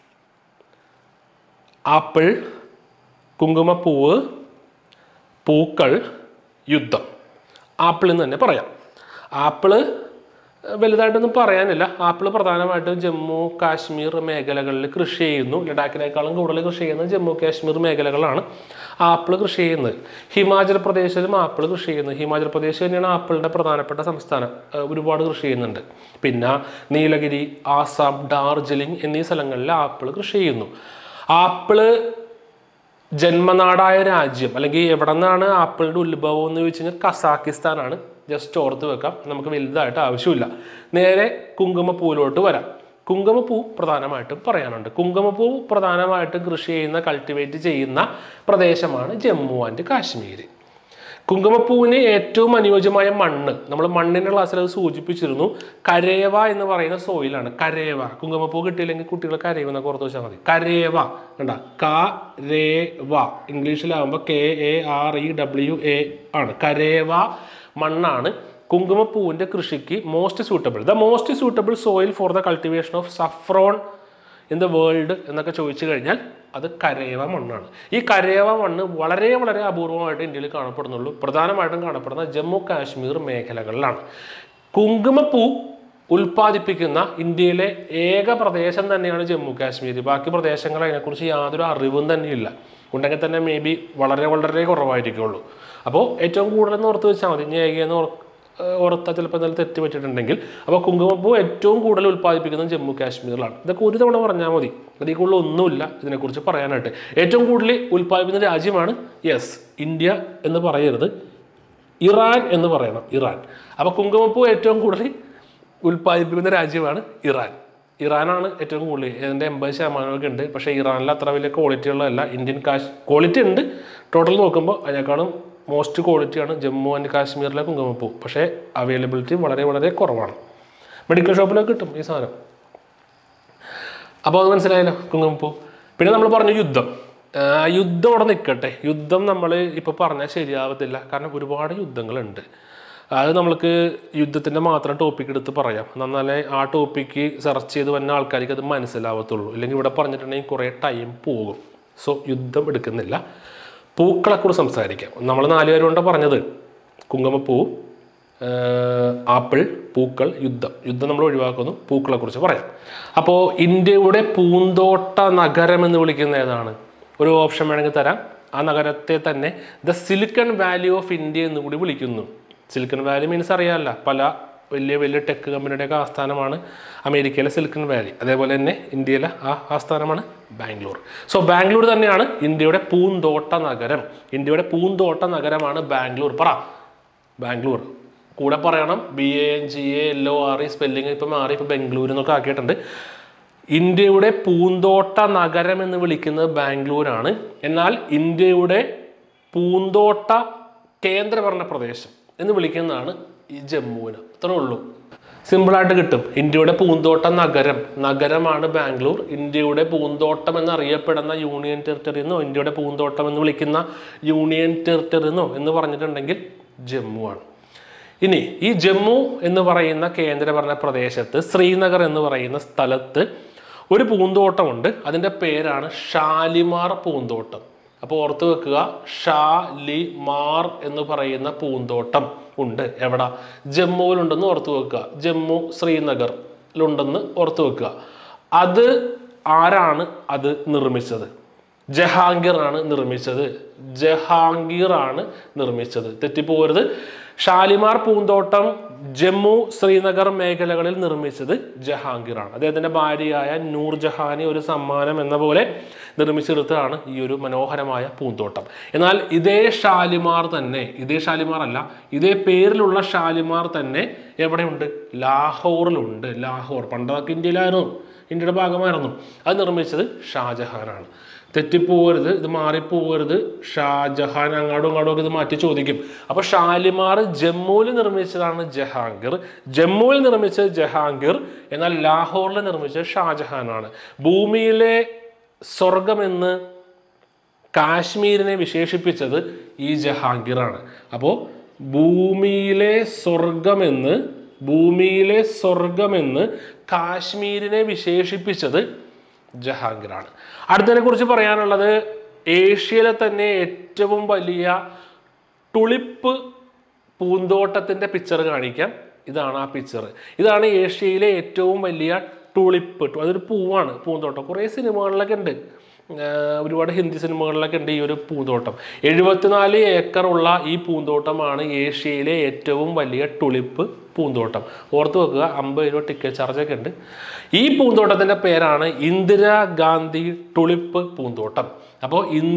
ആപ്പിൾ, കുങ്കുമപ്പൂവ്, പൂക്കൾ, യുദ്ധം. ആപ്പിളിൽ നിന്ന് തന്നെ പറയാം. ആപ്പിള് വലുതായിട്ടൊന്നും പറയാനില്ല. ആപ്പിൾ പ്രധാനമായിട്ടും ജമ്മു കാശ്മീർ മേഖലകളിൽ കൃഷി ചെയ്യുന്നു. ലഡാക്കിനേക്കാളും കൂടുതൽ കൃഷി ചെയ്യുന്നത് ജമ്മു കാശ്മീർ മേഖലകളാണ് ആപ്പിൾ കൃഷി ചെയ്യുന്നത്. ഹിമാചൽ പ്രദേശിലും ആപ്പിൾ കൃഷി ചെയ്യുന്നത്. ഹിമാചൽ പ്രദേശ് തന്നെയാണ് ആപ്പിളിൻ്റെ പ്രധാനപ്പെട്ട സംസ്ഥാനം, ഒരുപാട് കൃഷി ചെയ്യുന്നുണ്ട്. പിന്നെ നീലഗിരി, ആസാം, ഡാർജിലിംഗ് എന്നീ സ്ഥലങ്ങളിൽ ആപ്പിൾ കൃഷി ചെയ്യുന്നു. ആപ്പിള് ജന്മനാടായ രാജ്യം അല്ലെങ്കിൽ എവിടെ നിന്നാണ് ആപ്പിളിൻ്റെ ഉത്ഭവം എന്ന് ചോദിച്ചു കഴിഞ്ഞാൽ കസാക്കിസ്ഥാനാണ്. ജസ്റ്റ് ഓർത്ത് വെക്കാം, നമുക്ക് വലുതായിട്ട് ആവശ്യമില്ല. നേരെ കുങ്കുമപ്പൂവിലോട്ട് വരാം. കുങ്കുമപ്പൂ പ്രധാനമായിട്ടും പറയാനുണ്ട്. കുങ്കുമപ്പൂ പ്രധാനമായിട്ടും കൃഷി ചെയ്യുന്ന, കൾട്ടിവേറ്റ് ചെയ്യുന്ന പ്രദേശമാണ് ജമ്മു ആൻഡ് കാശ്മീർ. കുങ്കുമപ്പൂവിന് ഏറ്റവും അനുയോജ്യമായ മണ്ണ്, നമ്മൾ മണ്ണിൻ്റെ ക്ലാസ്സിൽ അത് സൂചിപ്പിച്ചിരുന്നു, കരേവ എന്ന് പറയുന്ന സോയിലാണ്. കരേവ. കുങ്കുമപ്പൂ കിട്ടിയില്ലെങ്കിൽ കുട്ടികൾ കരേവ എന്നൊക്കെ ഓർത്ത് വെച്ചാൽ മതി. കരേവ കണ്ട, കരേവ ഇംഗ്ലീഷിലാവുമ്പോൾ KAREWA ആണ്. കരേവ മണ്ണാണ് കുങ്കുമപ്പൂവിൻ്റെ കൃഷിക്ക് most suitable soil for the cultivation of saffron in the world എന്നൊക്കെ ചോദിച്ചു കഴിഞ്ഞാൽ അത് കരേവ മണ്ണാണ്. ഈ കരേവ മണ്ണ് വളരെ വളരെ അപൂർവമായിട്ട് ഇന്ത്യയിൽ കാണപ്പെടുന്നുള്ളൂ. പ്രധാനമായിട്ടും കാണപ്പെടുന്ന ജമ്മു കാശ്മീർ മേഖലകളിലാണ്. കുങ്കുമപ്പൂ ഉൽപ്പാദിപ്പിക്കുന്ന ഇന്ത്യയിലെ ഏക പ്രദേശം തന്നെയാണ് ജമ്മു കാശ്മീർ. ബാക്കി പ്രദേശങ്ങൾ അതിനെക്കുറിച്ച് യാതൊരു അറിവും തന്നെയില്ല. ഉണ്ടെങ്കിൽ തന്നെ മേ ബി വളരെ വളരെ കുറവായിരിക്കുള്ളൂ. അപ്പോൾ ഏറ്റവും കൂടുതലെന്ന് ഓർത്ത് വെച്ചാൽ മതി. ഏകയെന്ന് ഓർത്താൽ ചിലപ്പോൾ എന്തെങ്കിലും തെറ്റ് പറ്റിയിട്ടുണ്ടെങ്കിൽ. അപ്പോൾ കുങ്കുമപ്പൂ ഏറ്റവും കൂടുതൽ ഉൽപ്പാദിപ്പിക്കുന്നത് ജമ്മു കാശ്മീരിലാണ്. ഇതൊക്കെ ഒരു തവണ പറഞ്ഞാൽ മതി, അതിൽ കൂടുതൽ ഒന്നുമില്ല ഇതിനെക്കുറിച്ച് പറയാനായിട്ട്. ഏറ്റവും കൂടുതൽ ഉൽപ്പാദിപ്പിക്കുന്ന രാജ്യമാണ് ഇന്ത്യ എന്ന് പറയരുത്, ഇറാൻ എന്ന് പറയണം. ഇറാൻ. അപ്പോൾ കുങ്കുമപ്പൂ ഏറ്റവും കൂടുതൽ ഉൽപ്പാദിപ്പിക്കുന്ന രാജ്യമാണ് ഇറാൻ. ഇറാനാണ് ഏറ്റവും കൂടുതൽ, ഇതിൻ്റെ 80% ഉണ്ട്. പക്ഷേ ഇറാനിൽ അത്ര വലിയ ക്വാളിറ്റി ഉള്ളതല്ല. ഇന്ത്യൻ ക്വാളിറ്റി ഉണ്ട്, ടോട്ടൽ നോക്കുമ്പോൾ അതിനേക്കാളും മോസ്റ്റ് ക്വാളിറ്റിയാണ് ജമ്മു ആൻഡ് കാശ്മീരിലെ കുങ്കുമപ്പൂ. പക്ഷേ അവൈലബിലിറ്റി വളരെ വളരെ കുറവാണ്. മെഡിക്കൽ ഷോപ്പിലൊക്കെ കിട്ടും ഈ സാധനം. അപ്പോൾ അത് മനസ്സിലായല്ലോ കുങ്കുമപ്പൂ. പിന്നെ നമ്മൾ പറഞ്ഞു യുദ്ധം. യുദ്ധം അവിടെ നിൽക്കട്ടെ. യുദ്ധം നമ്മൾ ഇപ്പോൾ പറഞ്ഞാൽ ശരിയാവത്തില്ല, കാരണം ഒരുപാട് യുദ്ധങ്ങളുണ്ട്. അത് നമ്മൾക്ക് യുദ്ധത്തിൻ്റെ മാത്രം ടോപ്പിക് എടുത്ത് പറയാം, എന്നാലേ ആ ടോപ്പിക്ക് സെർച്ച് ചെയ്ത് വന്ന ആൾക്കാർക്ക് അത് മനസ്സിലാവത്തുള്ളൂ. ഇല്ലെങ്കിൽ ഇവിടെ പറഞ്ഞിട്ടുണ്ടെങ്കിൽ കുറേ ടൈം പോകും. സോ യുദ്ധം എടുക്കുന്നില്ല. പൂക്കളെക്കുറിച്ച് സംസാരിക്കാം. നമ്മൾ 4 പേരുകൊണ്ടാണ് പറഞ്ഞത്: കുങ്കുമപ്പൂ, ആപ്പിൾ, പൂക്കൾ, യുദ്ധം നമ്മൾ ഒഴിവാക്കുന്നു. പൂക്കളെക്കുറിച്ച് പറയാം. അപ്പോൾ ഇന്ത്യയുടെ പൂന്തോട്ട നഗരം എന്ന് വിളിക്കുന്ന ഏതാണ്? ഒരു ഓപ്ഷൻ വേണമെങ്കിൽ തരാം. ആ നഗരത്തെ തന്നെ the Silicon Valley of India എന്ന് കൂടി വിളിക്കുന്നു. സിലിക്കൺ വാലി മീൻസ് അറിയാമല്ല, പല വലിയ വലിയ ടെക് കമ്പനിയുടെയൊക്കെ ആസ്ഥാനമാണ് അമേരിക്കയിലെ സിലിക്കൺ വാലി. അതേപോലെ തന്നെ ഇന്ത്യയിലെ ആസ്ഥാനമാണ് ബാംഗ്ലൂർ. സോ ബാംഗ്ലൂർ തന്നെയാണ് ഇന്ത്യയുടെ പൂന്തോട്ട നഗരം. ഇന്ത്യയുടെ പൂന്തോട്ട നഗരമാണ് ബാംഗ്ലൂർ. പറ ബാംഗ്ലൂർ. കൂടെ പറയണം BANGALORE. സ്പെല്ലിങ് ഇപ്പം മാറി, ഇപ്പം ബംഗളൂരു എന്നൊക്കെ ആക്കിയിട്ടുണ്ട്. ഇന്ത്യയുടെ പൂന്തോട്ട നഗരം എന്ന് വിളിക്കുന്നത് ബാംഗ്ലൂരാണ്. എന്നാൽ ഇന്ത്യയുടെ പൂന്തോട്ട കേന്ദ്രഭരണ പ്രദേശം എന്ന് വിളിക്കുന്നതാണ് ഈ ജമ്മുവിന്. അത്രേ ഉള്ളൂ. സിമ്പിളായിട്ട് കിട്ടും. ഇന്ത്യയുടെ പൂന്തോട്ട നഗരമാണ് ബാംഗ്ലൂർ. ഇന്ത്യയുടെ പൂന്തോട്ടം എന്നറിയപ്പെടുന്ന യൂണിയൻ ടെറിട്ടറി എന്നോ ഇന്ത്യയുടെ പൂന്തോട്ടം എന്ന് വിളിക്കുന്ന യൂണിയൻ ടെറിട്ടറി എന്നോ എന്ന് പറഞ്ഞിട്ടുണ്ടെങ്കിൽ ജമ്മു ആണ്. ഇനി ഈ ജമ്മു എന്ന് പറയുന്ന കേന്ദ്രഭരണ പ്രദേശത്ത് ശ്രീനഗർ എന്ന് പറയുന്ന സ്ഥലത്ത് ഒരു പൂന്തോട്ടമുണ്ട്. അതിൻ്റെ പേരാണ് ഷാലിമാർ പൂന്തോട്ടം. അപ്പോൾ ഓർത്ത് വെക്കുക, ഷാലിമാർ എന്ന് പറയുന്ന പൂന്തോട്ടം ഉണ്ട്. എവിടെ? ജമ്മുവിലുണ്ടെന്ന് ഓർത്ത് വെക്കുക. ജമ്മു ശ്രീനഗറിലുണ്ടെന്ന് ഓർത്ത് വെക്കുക. അത് ആരാണ് അത് നിർമ്മിച്ചത്? ജഹാംഗീറാണ് നിർമ്മിച്ചത്. തെറ്റിപ്പോരുത്. ഷാലിമാർ പൂന്തോട്ടം ജമ്മു ശ്രീനഗർ മേഖലകളിൽ നിർമ്മിച്ചത് ജഹാംഗീറാണ്. അദ്ദേഹത്തിൻ്റെ ഭാര്യയായ നൂർജഹാനി ഒരു സമ്മാനം എന്ന പോലെ നിർമ്മിച്ചെടുത്തതാണ് ഈ ഒരു മനോഹരമായ പൂന്തോട്ടം. എന്നാൽ ഇതേ ഷാലിമാർ അല്ല, ഇതേ പേരിലുള്ള ഷാലിമാർ തന്നെ എവിടെയുണ്ട്? ലാഹോറിലുണ്ട്. ലാഹോർ പണ്ടൊക്കെ ഇന്ത്യയിലായിരുന്നു, ഇന്ത്യയുടെ ഭാഗമായിരുന്നു. അത് നിർമ്മിച്ചത് ഷാജഹാനാണ്. തെറ്റിപ്പോകരുത്, ഇത് മാറിപ്പോകരുത്. ഷാജഹാൻ അങ്ങോട്ടും ഇങ്ങോട്ടും ഇത് മാറ്റി ചോദിക്കും. അപ്പോൾ ഷാലിമാർ ജമ്മുവിൽ നിർമ്മിച്ചതാണ് ജഹാംഗീർ. ജമ്മുവിൽ നിർമ്മിച്ചത് ജഹാംഗീർ, എന്നാൽ ലാഹോറിൽ നിർമ്മിച്ചത് ഷാജഹാനാണ്. ഭൂമിയിലെ സ്വർഗമെന്ന് കാശ്മീരിനെ വിശേഷിപ്പിച്ചത് ഈ ജഹാംഗീറാണ്. അപ്പോൾ ഭൂമിയിലെ സ്വർഗമെന്ന് കാശ്മീരിനെ വിശേഷിപ്പിച്ചത് ജഹാംഗീറാണ്. അടുത്തതിനെ കുറിച്ച് പറയാനുള്ളത്, ഏഷ്യയിലെ തന്നെ ഏറ്റവും വലിയ ടുളിപ്പ് പൂന്തോട്ടത്തിൻ്റെ പിക്ചർ കാണിക്കാം. ഇതാണ് ആ പിക്ചർ. ഇതാണ് ഏഷ്യയിലെ ഏറ്റവും വലിയ ടുളിപ്പ്. അതൊരു പൂവാണ്, പൂന്തോട്ടം. കുറേ സിനിമകളിലൊക്കെ ഉണ്ട്, ഒരുപാട് ഹിന്ദി സിനിമകളിലൊക്കെ ഉണ്ട് ഈ ഒരു പൂന്തോട്ടം. 74 ഏക്കറുള്ള ഈ പൂന്തോട്ടമാണ് ഏഷ്യയിലെ ഏറ്റവും വലിയ ടുളിപ്പ് പൂന്തോട്ടം. ഓർത്ത് വെക്കുക, 50 രൂപ ടിക്കറ്റ് ചാർജൊക്കെ ഉണ്ട്. ഈ പൂന്തോട്ടത്തിൻ്റെ പേരാണ് ഇന്ദിരാഗാന്ധി ടുളിപ്പ് പൂന്തോട്ടം. അപ്പോൾ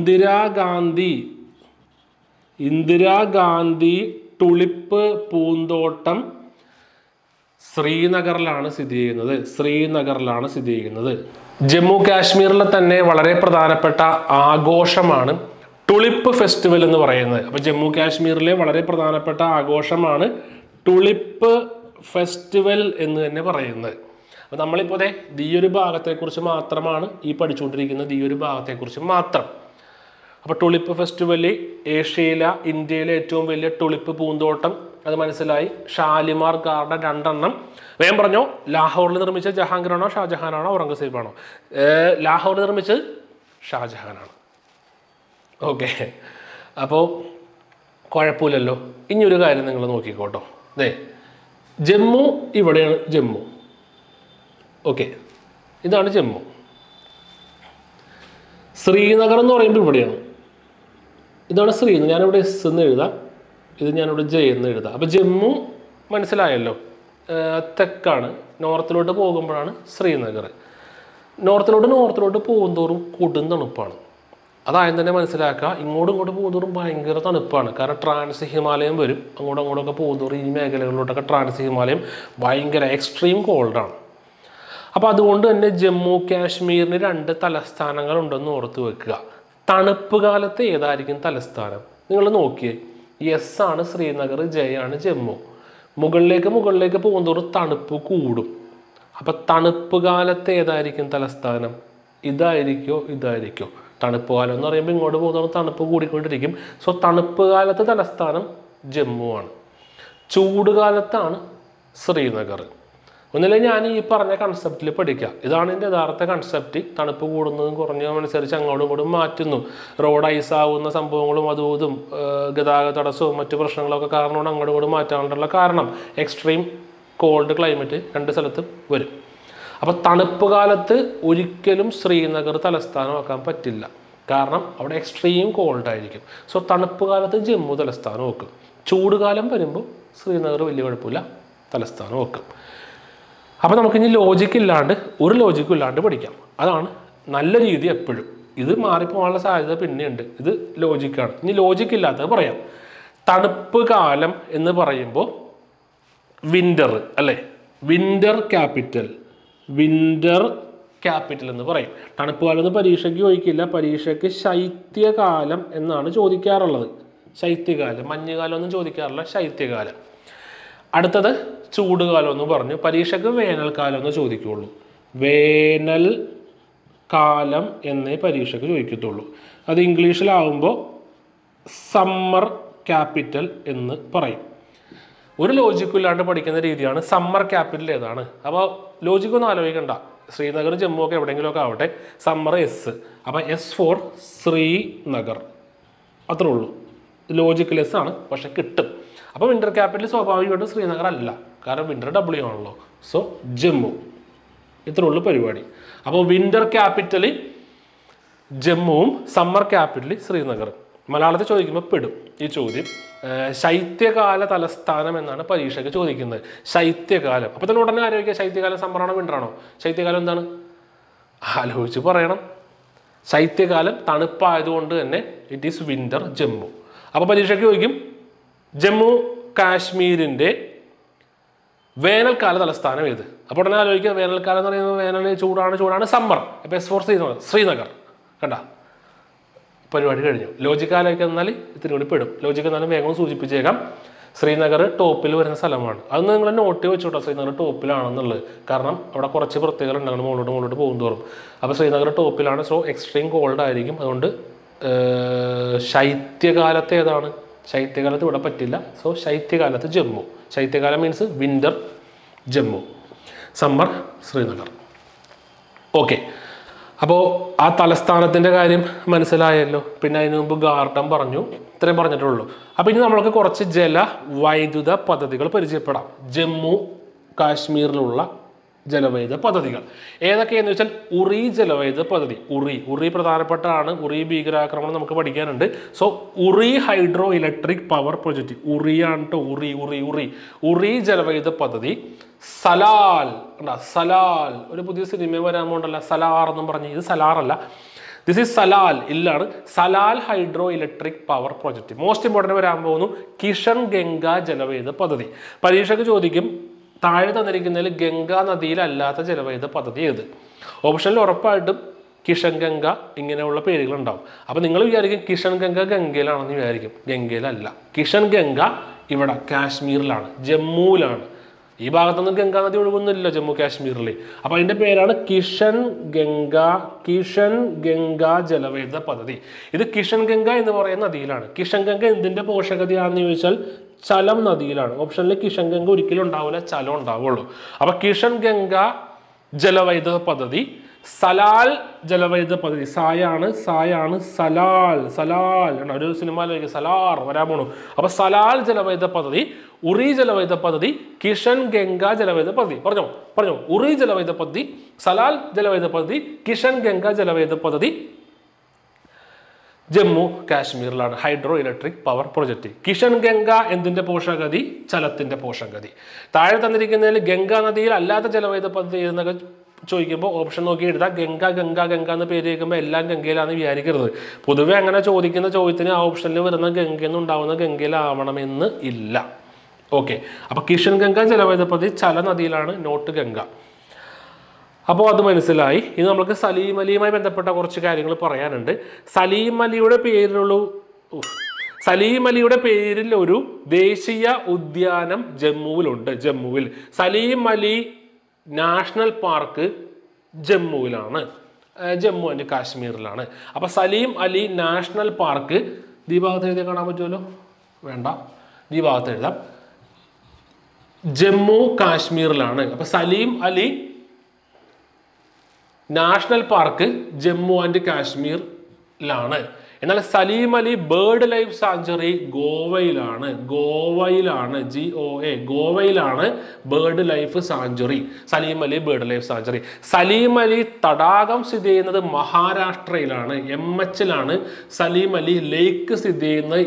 ഇന്ദിരാഗാന്ധി ടുളിപ്പ് പൂന്തോട്ടം ശ്രീനഗറിലാണ് സ്ഥിതി ചെയ്യുന്നത്. ജമ്മു കാശ്മീരിലെ തന്നെ വളരെ പ്രധാനപ്പെട്ട ആഘോഷമാണ് ടുളിപ്പ് ഫെസ്റ്റിവൽ എന്ന് പറയുന്നത്. അപ്പോൾ ജമ്മു കാശ്മീരിലെ വളരെ പ്രധാനപ്പെട്ട ആഘോഷമാണ് ടുളിപ്പ് ഫെസ്റ്റിവൽ എന്ന് തന്നെ പറയുന്നത്. അപ്പോൾ നമ്മളിപ്പോൾ ഈ ഒരു ഭാഗത്തെക്കുറിച്ച് മാത്രമാണ് ഈ പഠിച്ചുകൊണ്ടിരിക്കുന്നത്, ഈ ഒരു ഭാഗത്തെക്കുറിച്ച് മാത്രം. അപ്പോൾ ടുളിപ്പ് ഫെസ്റ്റിവൽ ഇന്ത്യയിലെ ഏറ്റവും വലിയ ടുളിപ്പ് പൂന്തോട്ടം അത് മനസ്സിലായി. ഷാലിമാർ ഗാർഡൻ 2 എണ്ണം. വേഗം പറഞ്ഞോ, ലാഹോറിൽ നിർമ്മിച്ചത് ജഹാംഗീറാണോ ഷാജഹാനാണോ ഔറംഗസീബാണോ? ലാഹോറിൽ നിർമ്മിച്ചത് ഷാജഹാനാണ്. ഓക്കെ, അപ്പോൾ കുഴപ്പമില്ലല്ലോ. ഇനിയൊരു കാര്യം നിങ്ങൾ നോക്കിക്കോട്ടോ. ജമ്മു ഇവിടെയാണ് ജമ്മു. ഓക്കെ, ഇതാണ് ജമ്മു. ശ്രീനഗർ എന്ന് പറയുമ്പോൾ ഇവിടെയാണ്. ഇതാണ് ശ്രീനഗർ. ഞാനിവിടെ എസ് എന്ന് എഴുതാം, ഇത് ഞാനിവിടെ ജെ എന്ന് എഴുതാം. അപ്പോൾ ജമ്മു മനസ്സിലായല്ലോ, തെക്കാണ്. നോർത്തിലോട്ട് പോകുമ്പോഴാണ് ശ്രീനഗർ. നോർത്തിലോട്ട് പോകുന്തോറും കൊടും തണുപ്പാണ്. അതായത് തന്നെ മനസ്സിലാക്കുക, ഇങ്ങോട്ടും പോകുന്തോറും ഭയങ്കര തണുപ്പാണ്. കാരണം ട്രാൻസ് ഹിമാലയം വരും. അങ്ങോട്ടൊക്കെ പോകുന്തോറും ഈ മേഖലകളിലോട്ടൊക്കെ ട്രാൻസ് ഹിമാലയം ഭയങ്കര എക്സ്ട്രീം കോൾഡാണ്. അപ്പോൾ അതുകൊണ്ട് തന്നെ ജമ്മു കാശ്മീരിന് 2 തലസ്ഥാനങ്ങളുണ്ടെന്ന് ഓർത്ത് വെക്കുക. തണുപ്പ് കാലത്ത് ഏതായിരിക്കും തലസ്ഥാനം? നിങ്ങൾ നോക്കിയേ, എസ് ആണ് ശ്രീനഗർ, ജെ ആണ് ജമ്മു. മുകളിലേക്ക് പോകുന്നതോറും തണുപ്പ് കൂടും. അപ്പം തണുപ്പ് കാലത്ത് ഏതായിരിക്കും തലസ്ഥാനം? ഇതായിരിക്കോ? തണുപ്പ് കാലം എന്ന് പറയുമ്പോൾ ഇങ്ങോട്ട് പോകുന്നതോറും തണുപ്പ് കൂടിക്കൊണ്ടിരിക്കും. സോ തണുപ്പ് കാലത്ത് തലസ്ഥാനം ജമ്മു ആണ്. ചൂട് കാലത്താണ് ശ്രീനഗർ. ഒന്നില്ല ഞാൻ ഈ പറഞ്ഞ കൺസെപ്റ്റിൽ പഠിക്കുക. ഇതാണ് എൻ്റെ യഥാർത്ഥ കൺസെപ്റ്റ്. തണുപ്പ് കൂടുന്നതും കുറഞ്ഞതും അനുസരിച്ച് അങ്ങോട്ടും ഇങ്ങോട്ടും മാറ്റുന്നു. റോഡ് ഐസാവുന്ന സംഭവങ്ങളും അതും ഗതാഗത തടസ്സവും മറ്റു പ്രശ്നങ്ങളൊക്കെ കാരണമാണ് അങ്ങോട്ടും ഇങ്ങോട്ടും മാറ്റാനുള്ള കാരണം. എക്സ്ട്രീം കോൾഡ് ക്ലൈമറ്റ് 2 സ്ഥലത്തും വരും. അപ്പോൾ തണുപ്പ് കാലത്ത് ഒരിക്കലും ശ്രീനഗർ തലസ്ഥാനമാക്കാൻ പറ്റില്ല. കാരണം അവിടെ എക്സ്ട്രീം കോൾഡ് ആയിരിക്കും. സോ തണുപ്പ് കാലത്ത് ജമ്മു തലസ്ഥാനം വെക്കും. ചൂട് കാലം വരുമ്പോൾ ശ്രീനഗർ വലിയ കുഴപ്പമില്ല, തലസ്ഥാനം വെക്കും. അപ്പോൾ നമുക്കിനി ഒരു ലോജിക്കും ഇല്ലാണ്ട് പഠിക്കാം. അതാണ് നല്ല രീതി എപ്പോഴും. ഇത് മാറിപ്പോകാനുള്ള സാധ്യത പിന്നെയുണ്ട്. ഇത് ലോജിക്കാണ്. ഇനി ലോജിക്കില്ലാത്തത് പറയാം. തണുപ്പ് കാലം എന്ന് പറയുമ്പോൾ വിൻ്റർ അല്ലേ? വിൻ്റർ ക്യാപിറ്റൽ എന്ന് പറയും. തണുപ്പ് കാലം എന്ന് പരീക്ഷയ്ക്ക് ചോദിക്കില്ല. പരീക്ഷയ്ക്ക് ശൈത്യകാലം എന്നാണ് ചോദിക്കാറുള്ളത്. ശൈത്യകാലം, മഞ്ഞുകാലം ഒന്നും ചോദിക്കാറില്ല, ശൈത്യകാലം. അടുത്തത് ചൂടുകാലം എന്ന് പറഞ്ഞു. പരീക്ഷയ്ക്ക് വേനൽക്കാലം എന്ന് ചോദിക്കുകയുള്ളൂ. വേനൽ കാലം എന്നേ പരീക്ഷയ്ക്ക് ചോദിക്കത്തുള്ളൂ. അത് ഇംഗ്ലീഷിലാവുമ്പോൾ സമ്മർ ക്യാപിറ്റൽ എന്ന് പറയും. ഒരു ലോജിക്കും ഇല്ലാണ്ട് പഠിക്കുന്ന രീതിയാണ് സമ്മർ ക്യാപിറ്റൽ ഏതാണ്. അപ്പോൾ ലോജിക്കൊന്നും ആലോചിക്കണ്ട. ശ്രീനഗർ ജമ്മു ഒക്കെ എവിടെയെങ്കിലുമൊക്കെ ആവട്ടെ. Summer S. അപ്പോൾ എസ് ഫോർ ശ്രീനഗർ, അത്രേ ഉള്ളൂ. ലോജിക്കലെസ് ആണ്, പക്ഷെ കിട്ടും. അപ്പോൾ വിൻ്റർ ക്യാപിറ്റൽ സ്വാഭാവികമായിട്ടും ശ്രീനഗർ അല്ല, കാരണം വിൻ്റർ W ആണല്ലോ. സോ ജമ്മു. ഇത്രേ ഉള്ളൂ പരിപാടി. അപ്പോൾ വിൻ്റർ ക്യാപിറ്റൽ ജമ്മുവും സമ്മർ ക്യാപിറ്റൽ ശ്രീനഗർ. മലയാളത്തിൽ ചോദിക്കുമ്പോൾ പെടും ഈ ചോദ്യം. ശൈത്യകാല തലസ്ഥാനം എന്നാണ് പരീക്ഷയ്ക്ക് ചോദിക്കുന്നത്. ശൈത്യകാലം. അപ്പോൾ തന്നെ ഉടനെ ആലോചിക്കുക, ശൈത്യകാലം സമ്മറാണോ വിൻ്ററാണോ? ശൈത്യകാലം എന്താണ്? ആലോചിച്ച് പറയണം. ശൈത്യകാലം തണുപ്പായതുകൊണ്ട് തന്നെ ഇറ്റ് ഈസ് വിൻ്റർ ജമ്മു. അപ്പോൾ പരീക്ഷയ്ക്ക് ചോദിക്കും ജമ്മു കാശ്മീരിൻ്റെ വേനൽക്കാല തലസ്ഥാനം ഏത്? അപ്പോൾ ഉടനെ ആലോചിക്കുക, വേനൽക്കാലം എന്ന് പറയുന്നത് വേനൽ ചൂടാണ് സമ്മർ. അപ്പോൾ എസ് ഫോർ ശ്രീനഗർ. കണ്ട പരിപാടി കഴിഞ്ഞു. ലോജിക്കാലേക്ക് എന്നാൽ ഇത്തിരി കൂടി പെടും. ലോജിക്ക് എന്നാലും വേഗം സൂചിപ്പിച്ചേക്കാം. ശ്രീനഗർ ടോപ്പിൽ വരുന്ന സ്ഥലമാണ്. അതൊന്ന് നിങ്ങൾ നോട്ട് വെച്ചോട്ടോ, ശ്രീനഗർ ടോപ്പിലാണെന്നുള്ളത്. കാരണം അവിടെ കുറച്ച് പ്രത്യേകത ഉണ്ടാകും മുകളിലോട്ട് പോകും തോറും. അപ്പോൾ ശ്രീനഗർ ടോപ്പിലാണ്. സോ എക്സ്ട്രീം കോൾഡ് ആയിരിക്കും. അതുകൊണ്ട് ശൈത്യകാലത്ത് ഏതാണ്? ശൈത്യകാലത്ത് ഇവിടെ പറ്റില്ല. സോ ശൈത്യകാലത്ത് ജമ്മു. ശൈത്യകാലം means winter Jammu, summer Srinagar. Okay, അപ്പോൾ ആ തലസ്ഥാനത്തിൻ്റെ കാര്യം മനസ്സിലായല്ലോ. പിന്നെ അതിന് മുമ്പ് ഗാർഡൻ പറഞ്ഞു. ഇത്രയും പറഞ്ഞിട്ടുള്ളൂ. അപ്പോൾ ഇനി നമ്മൾക്ക് കുറച്ച് ജലവൈദ്യുത പദ്ധതികൾ പരിചയപ്പെടാം. ജമ്മു കാശ്മീരിലുള്ള ജലവൈദ്യുത പദ്ധതികൾ ഏതൊക്കെയെന്ന് വെച്ചാൽ ഉറി ജലവൈദ്യുത പദ്ധതി. ഉറി പ്രധാനപ്പെട്ടാണ്. ഉറി ഭീകരാക്രമണം നമുക്ക് പഠിക്കാനുണ്ട്. So Uri hydroelectric power project. ഉറിയാണ് കേട്ടോ. ഉറി ജലവൈദ്യുത പദ്ധതി. സലാൽ ഒരു പുതിയ സിനിമ വരാൻ പോകണ്ടല്ല, സലാർ എന്നും പറഞ്ഞ്. ഇത് സലാറല്ല, ദിസ് ഈസ് സലാൽ. ഇല്ലാണ് Salal hydroelectric power project. Most important വരാൻ പോകുന്നു കിഷൻ ഗംഗ ജലവൈദ്യുത പദ്ധതി. പരീക്ഷയ്ക്ക് ചോദിക്കും താഴെ തന്നിരിക്കുന്നതിൽ ഗംഗാ നദിയിലല്ലാത്ത ജലവൈദ്യുത പദ്ധതി ഏത്? ഓപ്ഷനിൽ ഉറപ്പായിട്ടും കിഷൻ ഗംഗ ഇങ്ങനെയുള്ള പേരുകളുണ്ടാവും. അപ്പോൾ നിങ്ങൾ വിചാരിക്കും കിഷൻ ഗംഗ ഗംഗയിലാണെന്ന് വിചാരിക്കും. ഗംഗയിലല്ല. കിഷൻ ഗംഗ ഇവിടെ കാശ്മീരിലാണ്, ജമ്മുവിലാണ്. ഈ ഭാഗത്തൊന്നും ഗംഗാ നദി ഒഴുകുന്നില്ല ജമ്മു കാശ്മീരിൽ. അപ്പോൾ അതിൻ്റെ പേരാണ് കിഷൻ ഗംഗ ജലവൈദ്യുത പദ്ധതി. ഇത് കിഷൻ ഗംഗ എന്ന് പറയുന്ന നദിയിലാണ്. കിഷൻ ഗംഗ എന്തിൻ്റെ പോഷകതയാണെന്ന് ചോദിച്ചാൽ ചലം നദിയിലാണ്. ഓപ്ഷനിൽ കിഷൻ ഗംഗ ഒരിക്കലും ഉണ്ടാവില്ല, ചലം ഉണ്ടാവുള്ളൂ. അപ്പോൾ കിഷൻ ഗംഗ ജലവൈദ്യുത പദ്ധതി. സലാൽ ജലവൈദ്യുത പദ്ധതി. സായാണ് സലാൽ ഒരു സിനിമയിലേക്ക് സലാർ വരാൻ പോണു. അപ്പോൾ സലാൽ ജലവൈദ്യുത പദ്ധതി, ഉറി ജലവൈദ്യുത പദ്ധതി, കിഷൻ ഗംഗ ജലവൈദ്യുത പദ്ധതി. പറഞ്ഞോ ഉറി ജലവൈദ്യുത പദ്ധതി, സലാൽ ജലവൈദ്യുത പദ്ധതി, കിഷൻ ഗംഗ ജലവൈദ്യുത പദ്ധതി ജമ്മു കാശ്മീരിലാണ്. Hydroelectric power project. Kishan Ganga എന്തിൻ്റെ പോഷകഗതി? ചലത്തിൻ്റെ പോഷകഗതി. താഴെ തന്നിരിക്കുന്നതിൽ ഗംഗാ നദിയിൽ അല്ലാത്ത ജലവൈദ്യുത പദ്ധതി എന്നൊക്കെ ചോദിക്കുമ്പോൾ ഓപ്ഷൻ നോക്കി എഴുതാം. ഗംഗ എന്ന് പേര് കേൾക്കുമ്പോൾ എല്ലാം ഗംഗയിലാണെന്ന് വിചാരിക്കരുത്. പൊതുവെ അങ്ങനെ ചോദിക്കുന്ന ചോദ്യത്തിന് ആ ഓപ്ഷനിൽ വരുന്ന ഗംഗയെന്ന് ഉണ്ടാവുന്ന ഗംഗയിലാവണമെന്ന് ഇല്ല. ഓക്കെ, അപ്പോൾ കിഷൻ ഗംഗ ജലവൈദ്യുത പദ്ധതി ചല നദിയിലാണ്, നോട്ട് ഗംഗ. അപ്പോൾ അത് മനസ്സിലായി. ഇനി നമുക്ക് സലീം അലിയുമായി ബന്ധപ്പെട്ട കുറച്ച് കാര്യങ്ങൾ പറയാനുണ്ട്. സലീം അലിയുടെ പേരിൽ ഒരു ദേശീയ ഉദ്യാനം ജമ്മുവിലുണ്ട്. സലീം അലി നാഷണൽ പാർക്ക് ജമ്മുവിലാണ്, ജമ്മു ആൻഡ് കാശ്മീരിലാണ്. അപ്പോൾ സലീം അലി നാഷണൽ പാർക്ക് ഈ ഭാഗത്ത് എഴുതി കാണാൻ പറ്റുമല്ലോ, വേണ്ട, ഈ ഭാഗത്ത് എഴുതാം, ജമ്മു കാശ്മീരിലാണ്. അപ്പോൾ Salim Ali national park Jammu and കാശ്മീരിലാണ്. എന്നാൽ Salim Ali bird life sanctuary ഗോവയിലാണ്. ഗോവയിലാണ് bird life sanctuary, Salim Ali bird life sanctuary. Salim Ali തടാകം സ്ഥിതി ചെയ്യുന്നത് മഹാരാഷ്ട്രയിലാണ്, MHലാണ്. സലീം അലി ലേക്ക് സ്ഥിതി ചെയ്യുന്നത്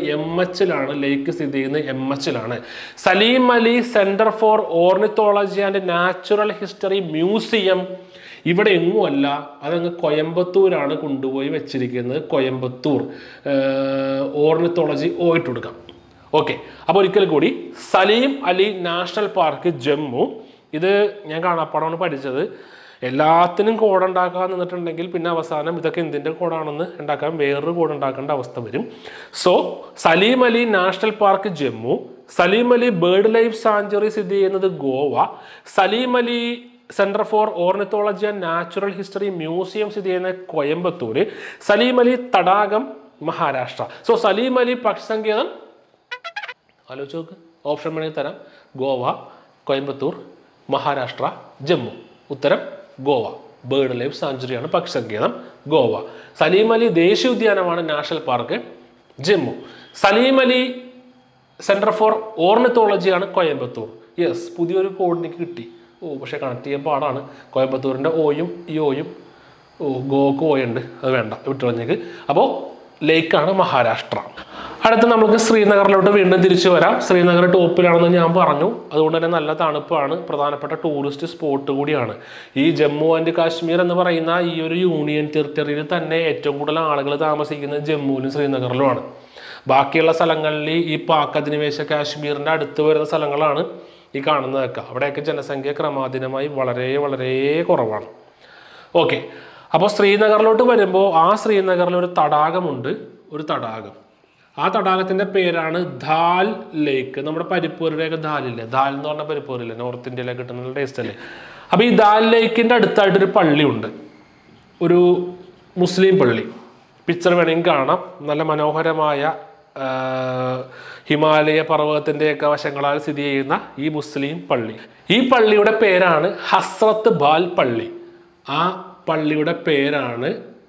MHലാണ്. Salim Ali centre for ornithology and natural history museum ഇവിടെ എങ്ങുമല്ല, അതങ്ങ് കോയമ്പത്തൂരാണ് കൊണ്ടുപോയി വെച്ചിരിക്കുന്നത്. കോയമ്പത്തൂർ ഓർണിത്തോളജി ഇട്ട് കൊടുക്കാം. ഓക്കെ, അപ്പോൾ ഒരിക്കൽ കൂടി സലീം അലി നാഷണൽ പാർക്ക് ജമ്മു. ഇത് ഞാൻ കാണാപ്പാടാണ് പഠിച്ചത്. എല്ലാത്തിനും കോഡ് ഉണ്ടാക്കാൻ നിന്നിട്ടുണ്ടെങ്കിൽ പിന്നെ അവസാനം ഇതൊക്കെ എന്തിൻ്റെ കോഡാണെന്ന് ഉണ്ടാക്കാൻ വേറൊരു കോഡ് ഉണ്ടാക്കേണ്ട അവസ്ഥ വരും. So Salim Ali national park Jammu, Salim Ali bird life sanctuary സ്ഥിതി ചെയ്യുന്നത് Goa, Salim Ali centre for ornithology and natural history museum സ്ഥിതി ചെയ്യുന്ന കോയമ്പത്തൂര്, സലീം അലി തടാകം മഹാരാഷ്ട്ര. സോ സലീം അലി പക്ഷി സങ്കേതം ആലോചിച്ച് നോക്ക്, ഓപ്ഷൻ വേണമെങ്കിൽ തരാം, ഗോവ, കോയമ്പത്തൂർ, മഹാരാഷ്ട്ര, ജമ്മു. ഉത്തരം ഗോവ. ബേർഡ് ലൈഫ് സാങ്ച്വറിയാണ് പക്ഷി സങ്കേതം ഗോവ. സലീം അലി ദേശീയ ഉദ്യാനമാണ് national park Jammu. Salim Ali centre for ഓർണിത്തോളജിയാണ് കോയമ്പത്തൂർ. യെസ്, പുതിയൊരു കോഡ് എനിക്ക് കിട്ടി. പക്ഷെ കണക്ട് ചെയ്യാൻ പാടാണ്. കോയമ്പത്തൂരിൻ്റെ ഓയും ഈ ഓയും ഗോക്ക് ഓയുണ്ട്, അത് വേണ്ട, വിട്ടുകളഞ്ഞേക്ക്. അപ്പോൾ ലേക്കാണ് മഹാരാഷ്ട്ര. അടുത്ത് നമുക്ക് ശ്രീനഗറിലോട്ട് വീണ്ടും തിരിച്ചു വരാം. ശ്രീനഗർ ടോപ്പിലാണെന്ന് ഞാൻ പറഞ്ഞു, അതുകൊണ്ട് തന്നെ നല്ല തണുപ്പാണ്, പ്രധാനപ്പെട്ട ടൂറിസ്റ്റ് സ്പോട്ട് കൂടിയാണ്. ഈ ജമ്മു ആൻഡ് കാശ്മീർ എന്ന് പറയുന്ന ഈ ഒരു യൂണിയൻ ടെറിട്ടറിയിൽ തന്നെ ഏറ്റവും കൂടുതൽ ആളുകൾ താമസിക്കുന്നത് ജമ്മുവിലും ശ്രീനഗറിലുമാണ്. ബാക്കിയുള്ള സ്ഥലങ്ങളിൽ ഈ പാക് അധിനിവേശ കാശ്മീരിൻ്റെ അടുത്ത് വരുന്ന സ്ഥലങ്ങളാണ് ഈ കാണുന്നതൊക്കെ. അവിടെയൊക്കെ ജനസംഖ്യ ക്രമാതീതമായി വളരെ വളരെ കുറവാണ്. ഓക്കെ, അപ്പോൾ ശ്രീനഗറിലോട്ട് വരുമ്പോൾ ആ ശ്രീനഗറിൽ ഒരു തടാകമുണ്ട്, ഒരു തടാകം. ആ തടാകത്തിൻ്റെ പേരാണ് ധാൽ ലേക്ക്. നമ്മുടെ പരിപ്പൂരിൻ്റെയൊക്കെ ധാലില്ലേ, ധാൽ എന്ന് പറഞ്ഞ പരിപ്പൂരില്ലേ, നോർത്ത് ഇന്ത്യയിലൊക്കെ കിട്ടുന്ന ടേസ്റ്റ് അല്ലേ. അപ്പോൾ ഈ ധാൽ ലേക്കിൻ്റെ അടുത്തായിട്ടൊരു പള്ളിയുണ്ട്, ഒരു മുസ്ലിം പള്ളി. പിക്ചർ വേണമെങ്കിൽ കാണാം. നല്ല മനോഹരമായ ഹിമാലയ പർവ്വതത്തിൻ്റെയൊക്കെ വശങ്ങളാൽ സ്ഥിതി ചെയ്യുന്ന ഈ മുസ്ലിം പള്ളി. ഈ പള്ളിയുടെ പേരാണ് ഹസ്രത്ത് ബാൽ പള്ളി. ആ പള്ളിയുടെ പേരാണ്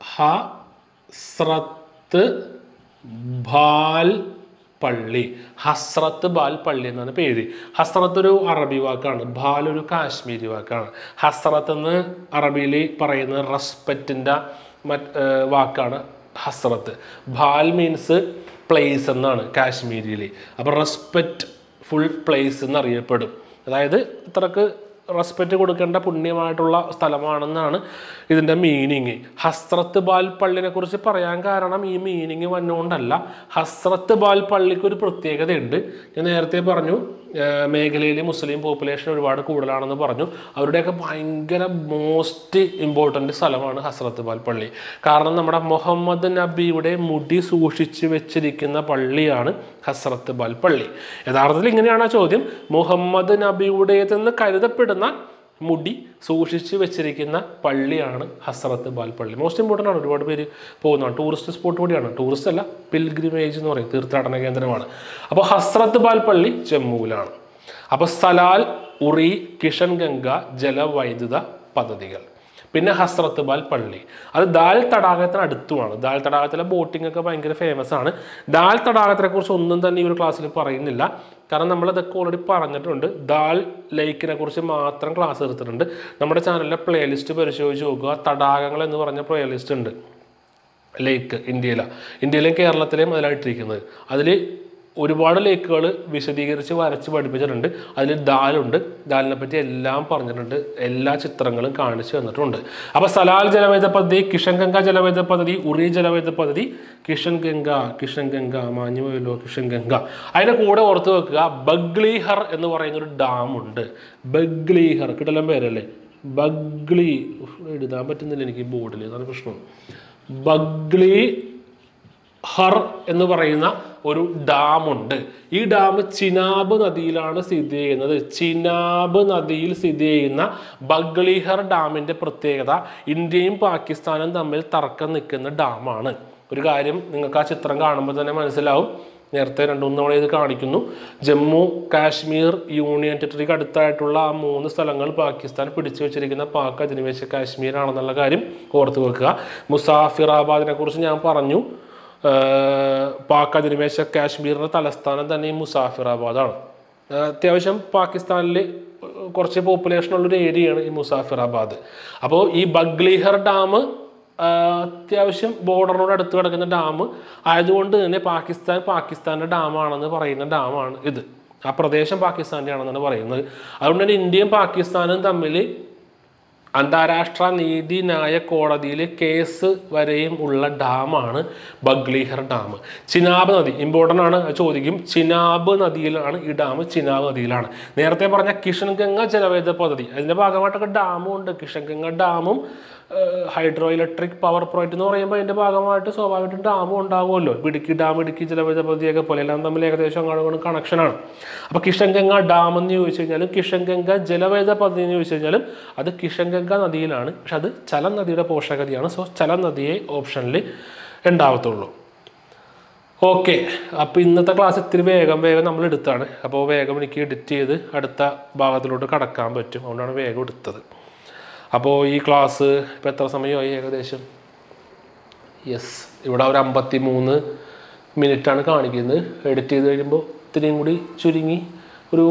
ഹസ്രത്ത് ബാൽ പള്ളി. ഹസ്രത്ത് ബാൽ പള്ളി എന്നാണ് പേര്. ഹസ്രത്ത് ഒരു അറബി വാക്കാണ്, ബാൽ ഒരു കാശ്മീരി വാക്കാണ്. ഹസ്രത്ത് എന്ന് അറബിയിൽ പറയുന്നത് റെസ്പെക്റ്റിൻ്റെ വാക്കാണ് ഹസ്രത്ത്. ബാൽ മീൻസ് പ്ലേസ് എന്നാണ് കാശ്മീരിയിൽ. അപ്പോൾ റെസ്പെക്റ്റ് ഫുൾ പ്ലേസ് എന്നറിയപ്പെടും. അതായത് ഇത്രക്ക് റെസ്പെക്റ്റ് കൊടുക്കേണ്ട പുണ്യമായിട്ടുള്ള സ്ഥലമാണെന്നാണ് ഇതിൻ്റെ മീനിങ്. ഹസ്രത്ത് ബാൽ പള്ളിനെ കുറിച്ച് പറയാൻ കാരണം ഈ മീനിങ് വന്നുകൊണ്ടല്ല. ഹസ്രത്ത് ബാൽ പള്ളിക്ക് ഒരു പ്രത്യേകതയുണ്ട്. ഞാൻ നേരത്തെ പറഞ്ഞു മേഖലയിൽ മുസ്ലിം പോപ്പുലേഷൻ ഒരുപാട് കൂടുതലാണെന്ന് പറഞ്ഞു. അവരുടെയൊക്കെ ഭയങ്കര മോസ്റ്റ് ഇമ്പോർട്ടൻ്റ് സ്ഥലമാണ് ഹസ്രത്ത് ബാൽ പള്ളി. കാരണം നമ്മുടെ മുഹമ്മദ് നബിയുടെ മുടി സൂക്ഷിച്ച് വെച്ചിരിക്കുന്ന പള്ളിയാണ് ഹസ്രത്ത് ബാൽ പള്ളി. യഥാർത്ഥത്തിൽ ഇങ്ങനെയാണ് ആ ചോദ്യം. മുഹമ്മദ് നബിയുടേതെന്ന് കരുതപ്പെടുന്ന മുടി സൂക്ഷിച്ച് വെച്ചിരിക്കുന്ന പള്ളിയാണ് ഹസ്രത്ത് ബാൽ പള്ളി. മോസ്റ്റ് ഇമ്പോർട്ടൻ്റ് ആണ്, ഒരുപാട് പേര് പോകുന്നതാണ്. ടൂറിസ്റ്റ് സ്പോട്ട് കൂടിയാണ്. ടൂറിസ്റ്റ് അല്ല, പിൽഗ്രിമേജ് എന്ന് പറയും, തീർത്ഥാടന കേന്ദ്രമാണ്. അപ്പോൾ ഹസ്രത്ത് ബാൽ പള്ളി ജമ്മുവിലാണ്. അപ്പോൾ സലാൽ, ഉറി, കിഷൻ ഗംഗ ജലവൈദ്യുത പദ്ധതികൾ. പിന്നെ ഹസ്രത്ത് ബാൽ പള്ളി, അത് ദാൽ തടാകത്തിന് അടുത്തുമാണ്. ദാൽ തടാകത്തിലെ ബോട്ടിംഗ് ഒക്കെ ഭയങ്കര ഫേമസ് ആണ്. ദാൽ തടാകത്തിനെ കുറിച്ച് ഒന്നും തന്നെ ഈ ഒരു ക്ലാസ്സിൽ പറയുന്നില്ല, കാരണം നമ്മളിതൊക്കെ ഓൾറെഡി പറഞ്ഞിട്ടുണ്ട്. ദാൽ ലേക്കിനെ കുറിച്ച് മാത്രം ക്ലാസ് എടുത്തിട്ടുണ്ട്. നമ്മുടെ ചാനലിലെ പ്ലേലിസ്റ്റ് പരിശോധിച്ച് നോക്കുക. തടാകങ്ങൾ എന്ന് പറഞ്ഞ പ്ലേലിസ്റ്റ് ഉണ്ട്. ലേക്ക് ഇന്ത്യയിലെയും കേരളത്തിലെയും അതിലായിട്ടിരിക്കുന്നത്. അതിൽ ഒരുപാട് ലേക്കുകൾ വിശദീകരിച്ച് വരച്ച് പഠിപ്പിച്ചിട്ടുണ്ട്. അതിൽ ദാലുണ്ട്. ദാലിനെ പറ്റി എല്ലാം പറഞ്ഞിട്ടുണ്ട്, എല്ലാ ചിത്രങ്ങളും കാണിച്ചു തന്നിട്ടുണ്ട്. അപ്പോൾ സലാൽ ജലവൈദ്യുത പദ്ധതി, കിഷൻ ഗംഗ ജലവൈദ്യുത പദ്ധതി, ഉറി ജലവൈദ്യുത പദ്ധതി, കിഷൻ ഗംഗ മാഞ്ഞു പോയല്ലോ, കിഷൻ ഗംഗ. അതിൻ്റെ കൂടെ ഓർത്ത് വെക്കുക ബഗ്ലീഹർ എന്ന് പറയുന്നൊരു ഡാമുണ്ട്. ബഗ്ലീഹർ കിട്ടലും പേരല്ലേ, ബഗ്ലി എഴുതാൻ പറ്റുന്നില്ല എനിക്ക് ബോർഡിൽ, അതാണ് പ്രശ്നം. ബഗ്ലി ഹർ എന്ന് പറയുന്ന ഒരു ഡാമുണ്ട്. ഈ ഡാം ചിനാബ് നദിയിലാണ് സ്ഥിതി ചെയ്യുന്നത്. ചിനാബ് നദിയിൽ സ്ഥിതി ചെയ്യുന്ന ബഗ്ലിഹർ ഡാമിൻ്റെ പ്രത്യേകത ഇന്ത്യയും പാകിസ്ഥാനും തമ്മിൽ തർക്കം നിൽക്കുന്ന ഡാമാണ്. ഒരു കാര്യം നിങ്ങൾക്ക് ആ ചിത്രം കാണുമ്പോൾ തന്നെ മനസ്സിലാവും, നേരത്തെ 2-3 തവണ ഇത് കാണിക്കുന്നു. ജമ്മു കാശ്മീർ യൂണിയൻ ടെറിട്ടറിക്ക് അടുത്തായിട്ടുള്ള ആ 3 സ്ഥലങ്ങൾ പാകിസ്ഥാൻ പിടിച്ചു വെച്ചിരിക്കുന്ന പാക് അധിനിവേശ കാശ്മീർ ആണെന്നുള്ള കാര്യം ഓർത്ത് വെക്കുക. മുസാഫിറാബാദിനെ കുറിച്ച് ഞാൻ പറഞ്ഞു. പാക് അധിനിവേശ കാശ്മീരിൻ്റെ തലസ്ഥാനം തന്നെ ഈ മുസാഫിറാബാദാണ്. അത്യാവശ്യം പാകിസ്ഥാനിൽ കുറച്ച് പോപ്പുലേഷൻ ഉള്ളൊരു ഏരിയയാണ് ഈ മുസാഫിറാബാദ്. അപ്പോൾ ഈ ബഗ്ലിഹർ ഡാം അത്യാവശ്യം ബോർഡറിനോട് അടുത്ത് കിടക്കുന്ന ഡാം ആയതുകൊണ്ട് തന്നെ പാകിസ്ഥാൻ്റെ ഡാമാണെന്ന് പറയുന്ന ഡാമാണ് ഇത്. ആ പ്രദേശം പാകിസ്ഥാൻ്റെ ആണെന്നാണ് പറയുന്നത്. അതുകൊണ്ട് തന്നെ ഇന്ത്യയും പാകിസ്ഥാനും തമ്മിൽ അന്താരാഷ്ട്ര നീതിന്യായ കോടതിയിൽ കേസ് വരെയും ഉള്ള ഡാമാണ് ബഗ്ലിഹർ ഡാം. ചിനാബ് നദി ഇമ്പോർട്ടൻ്റ് ആണ്, ചോദിക്കും. ചിനാബ് നദിയിലാണ് ഈ ഡാം, ചിനാബ് നദിയിലാണ്. നേരത്തെ പറഞ്ഞ കിഷൻഗംഗ ജലവൈദ്യുത പദ്ധതി, അതിൻ്റെ ഭാഗമായിട്ടൊക്കെ ഡാമും ഉണ്ട്. കിഷൻഗംഗ ഡാമും ഹൈഡ്രോ ഇലക്ട്രിക് പവർ പ്രോജക്റ്റ് എന്ന് പറയുമ്പോൾ അതിൻ്റെ ഭാഗമായിട്ട് സ്വാഭാവികമായിട്ടും ഡാമും ഉണ്ടാവുമല്ലോ. ഇടുക്കി ഡാം, ഇടുക്കി ജലവൈദ്യുത പദ്ധതിയൊക്കെ പോലെ എല്ലാം തമ്മിൽ ഏകദേശം അങ്ങോട്ട് കണക്ഷനാണ്. അപ്പോൾ കിഷൻഗംഗ ഡാം എന്ന് ചോദിച്ചു കഴിഞ്ഞാലും കിഷൻഗംഗ ജലവൈദ്യുത പദ്ധതി എന്ന് ചോദിച്ചു കഴിഞ്ഞാലും അത് കിഷൻഗംഗ നദിയിലാണ്. പക്ഷെ അത് ചലം നദിയുടെ പോഷകതയാണ്. സോ ചലം നദിയെ ഓപ്ഷനിൽ ഉണ്ടാവത്തുള്ളൂ. ഓക്കെ, അപ്പോൾ ഇന്നത്തെ ക്ലാസ് ഇത്തിരി വേഗം നമ്മൾ എടുത്താണ്. അപ്പോൾ വേഗം എനിക്ക് എഡിറ്റ് ചെയ്ത് അടുത്ത ഭാഗത്തിലോട്ട് കടക്കാൻ പറ്റും, അതുകൊണ്ടാണ് വേഗം എടുത്തത്. അപ്പോൾ ഈ ക്ലാസ് ഇപ്പോൾ എത്ര സമയമായി ഏകദേശം? യെസ്, ഇവിടെ ഒരു 53 മിനിറ്റാണ് കാണിക്കുന്നത്. എഡിറ്റ് ചെയ്ത് കഴിയുമ്പോൾ ഇത്തിരിയും കൂടി ചുരുങ്ങി ഒരു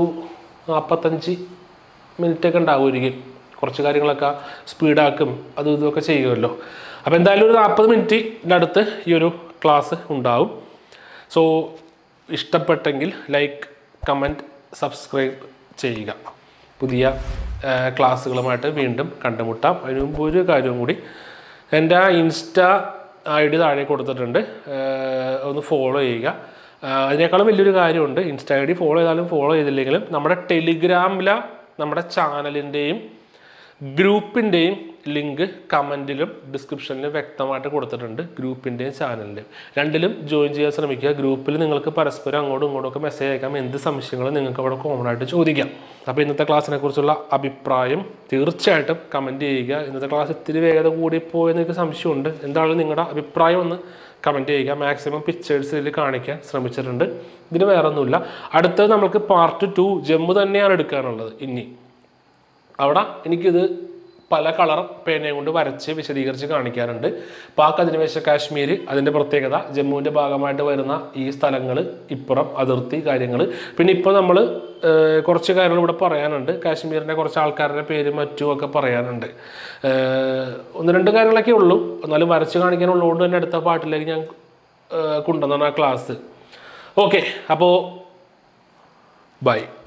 45 മിനിറ്റൊക്കെ ഉണ്ടാവുമായിരിക്കും. കുറച്ച് കാര്യങ്ങളൊക്കെ സ്പീഡാക്കും അതും ഇതുമൊക്കെ ചെയ്യുമല്ലോ. അപ്പോൾ എന്തായാലും ഒരു 40 മിനിറ്റിൻ്റെ അടുത്ത് ഈ ഒരു ക്ലാസ് ഉണ്ടാവും. സോ ഇഷ്ടപ്പെട്ടെങ്കിൽ ലൈക്ക്, കമൻറ്റ്, സബ്സ്ക്രൈബ് ചെയ്യുക. പുതിയ ക്ലാസ്സുകളുമായിട്ട് വീണ്ടും കണ്ടുമുട്ടാം. അതിന് മുമ്പ് ഒരു കാര്യവും കൂടി, എൻ്റെ ഇൻസ്റ്റാ ID താഴെ കൊടുത്തിട്ടുണ്ട്, ഒന്ന് ഫോളോ ചെയ്യുക. അതിനേക്കാളും വലിയൊരു കാര്യമുണ്ട്, ഇൻസ്റ്റാ ID ഫോളോ ചെയ്താലും ഫോളോ ചെയ്തില്ലെങ്കിലും നമ്മുടെ ടെലിഗ്രാമിലെ നമ്മുടെ ചാനലിൻ്റെയും ഗ്രൂപ്പിൻ്റെയും ലിങ്ക് കമൻറ്റിലും ഡിസ്ക്രിപ്ഷനിലും വ്യക്തമായിട്ട് കൊടുത്തിട്ടുണ്ട്. ഗ്രൂപ്പിൻ്റെയും ചാനലിൻ്റെയും രണ്ടിലും ജോയിൻ ചെയ്യാൻ ശ്രമിക്കുക. ഗ്രൂപ്പിൽ നിങ്ങൾക്ക് പരസ്പരം അങ്ങോട്ടും ഇങ്ങോട്ടും മെസ്സേജ് അയക്കാം. എന്ത് സംശയങ്ങളും നിങ്ങൾക്ക് അവിടെ കോമൺ ആയിട്ട് ചോദിക്കാം. അപ്പോൾ ഇന്നത്തെ ക്ലാസ്സിനെ കുറിച്ചുള്ള അഭിപ്രായം തീർച്ചയായിട്ടും കമൻറ്റ് ചെയ്യുക. ഇന്നത്തെ ക്ലാസ് ഇത്തിരി വേഗത കൂടിപ്പോയെന്ന് എനിക്ക് സംശയമുണ്ട്. എന്താണ് നിങ്ങളുടെ അഭിപ്രായം ഒന്ന് കമൻറ്റ് ചെയ്യുക. മാക്സിമം പിക്ചേഴ്സ് ഇതിൽ കാണിക്കാൻ ശ്രമിച്ചിട്ടുണ്ട്. ഇതിന് വേറെ ഒന്നുമില്ല. അടുത്തത് നമുക്ക് പാർട്ട് 2 ജമ്മു തന്നെയാണ് എടുക്കാനുള്ളത്. ഇനി അവിടെ എനിക്കിത് പല കളർ പേനയും കൊണ്ട് വരച്ച് വിശദീകരിച്ച് കാണിക്കാറുണ്ട്. പാക് അധിനിവേശ കാശ്മീർ, അതിൻ്റെ പ്രത്യേകത, ജമ്മുവിൻ്റെ ഭാഗമായിട്ട് വരുന്ന ഈ സ്ഥലങ്ങൾ, ഇപ്പുറം അതിർത്തി കാര്യങ്ങൾ. പിന്നെ ഇപ്പോൾ നമ്മൾ കുറച്ച് കാര്യങ്ങൾ ഇവിടെ പറയാനുണ്ട്. കാശ്മീരിൻ്റെ കുറച്ച് ആൾക്കാരുടെ പേര് മറ്റുമൊക്കെ പറയാനുണ്ട്. 1-2 കാര്യങ്ങളൊക്കെ ഉള്ളൂ, എന്നാലും വരച്ച് കാണിക്കാനുള്ളതുകൊണ്ട് തന്നെ അടുത്ത പാട്ടിലേക്ക് ഞാൻ കൊണ്ടുവന്നാണ് ആ ക്ലാസ്. ഓക്കെ, അപ്പോൾ ബൈ.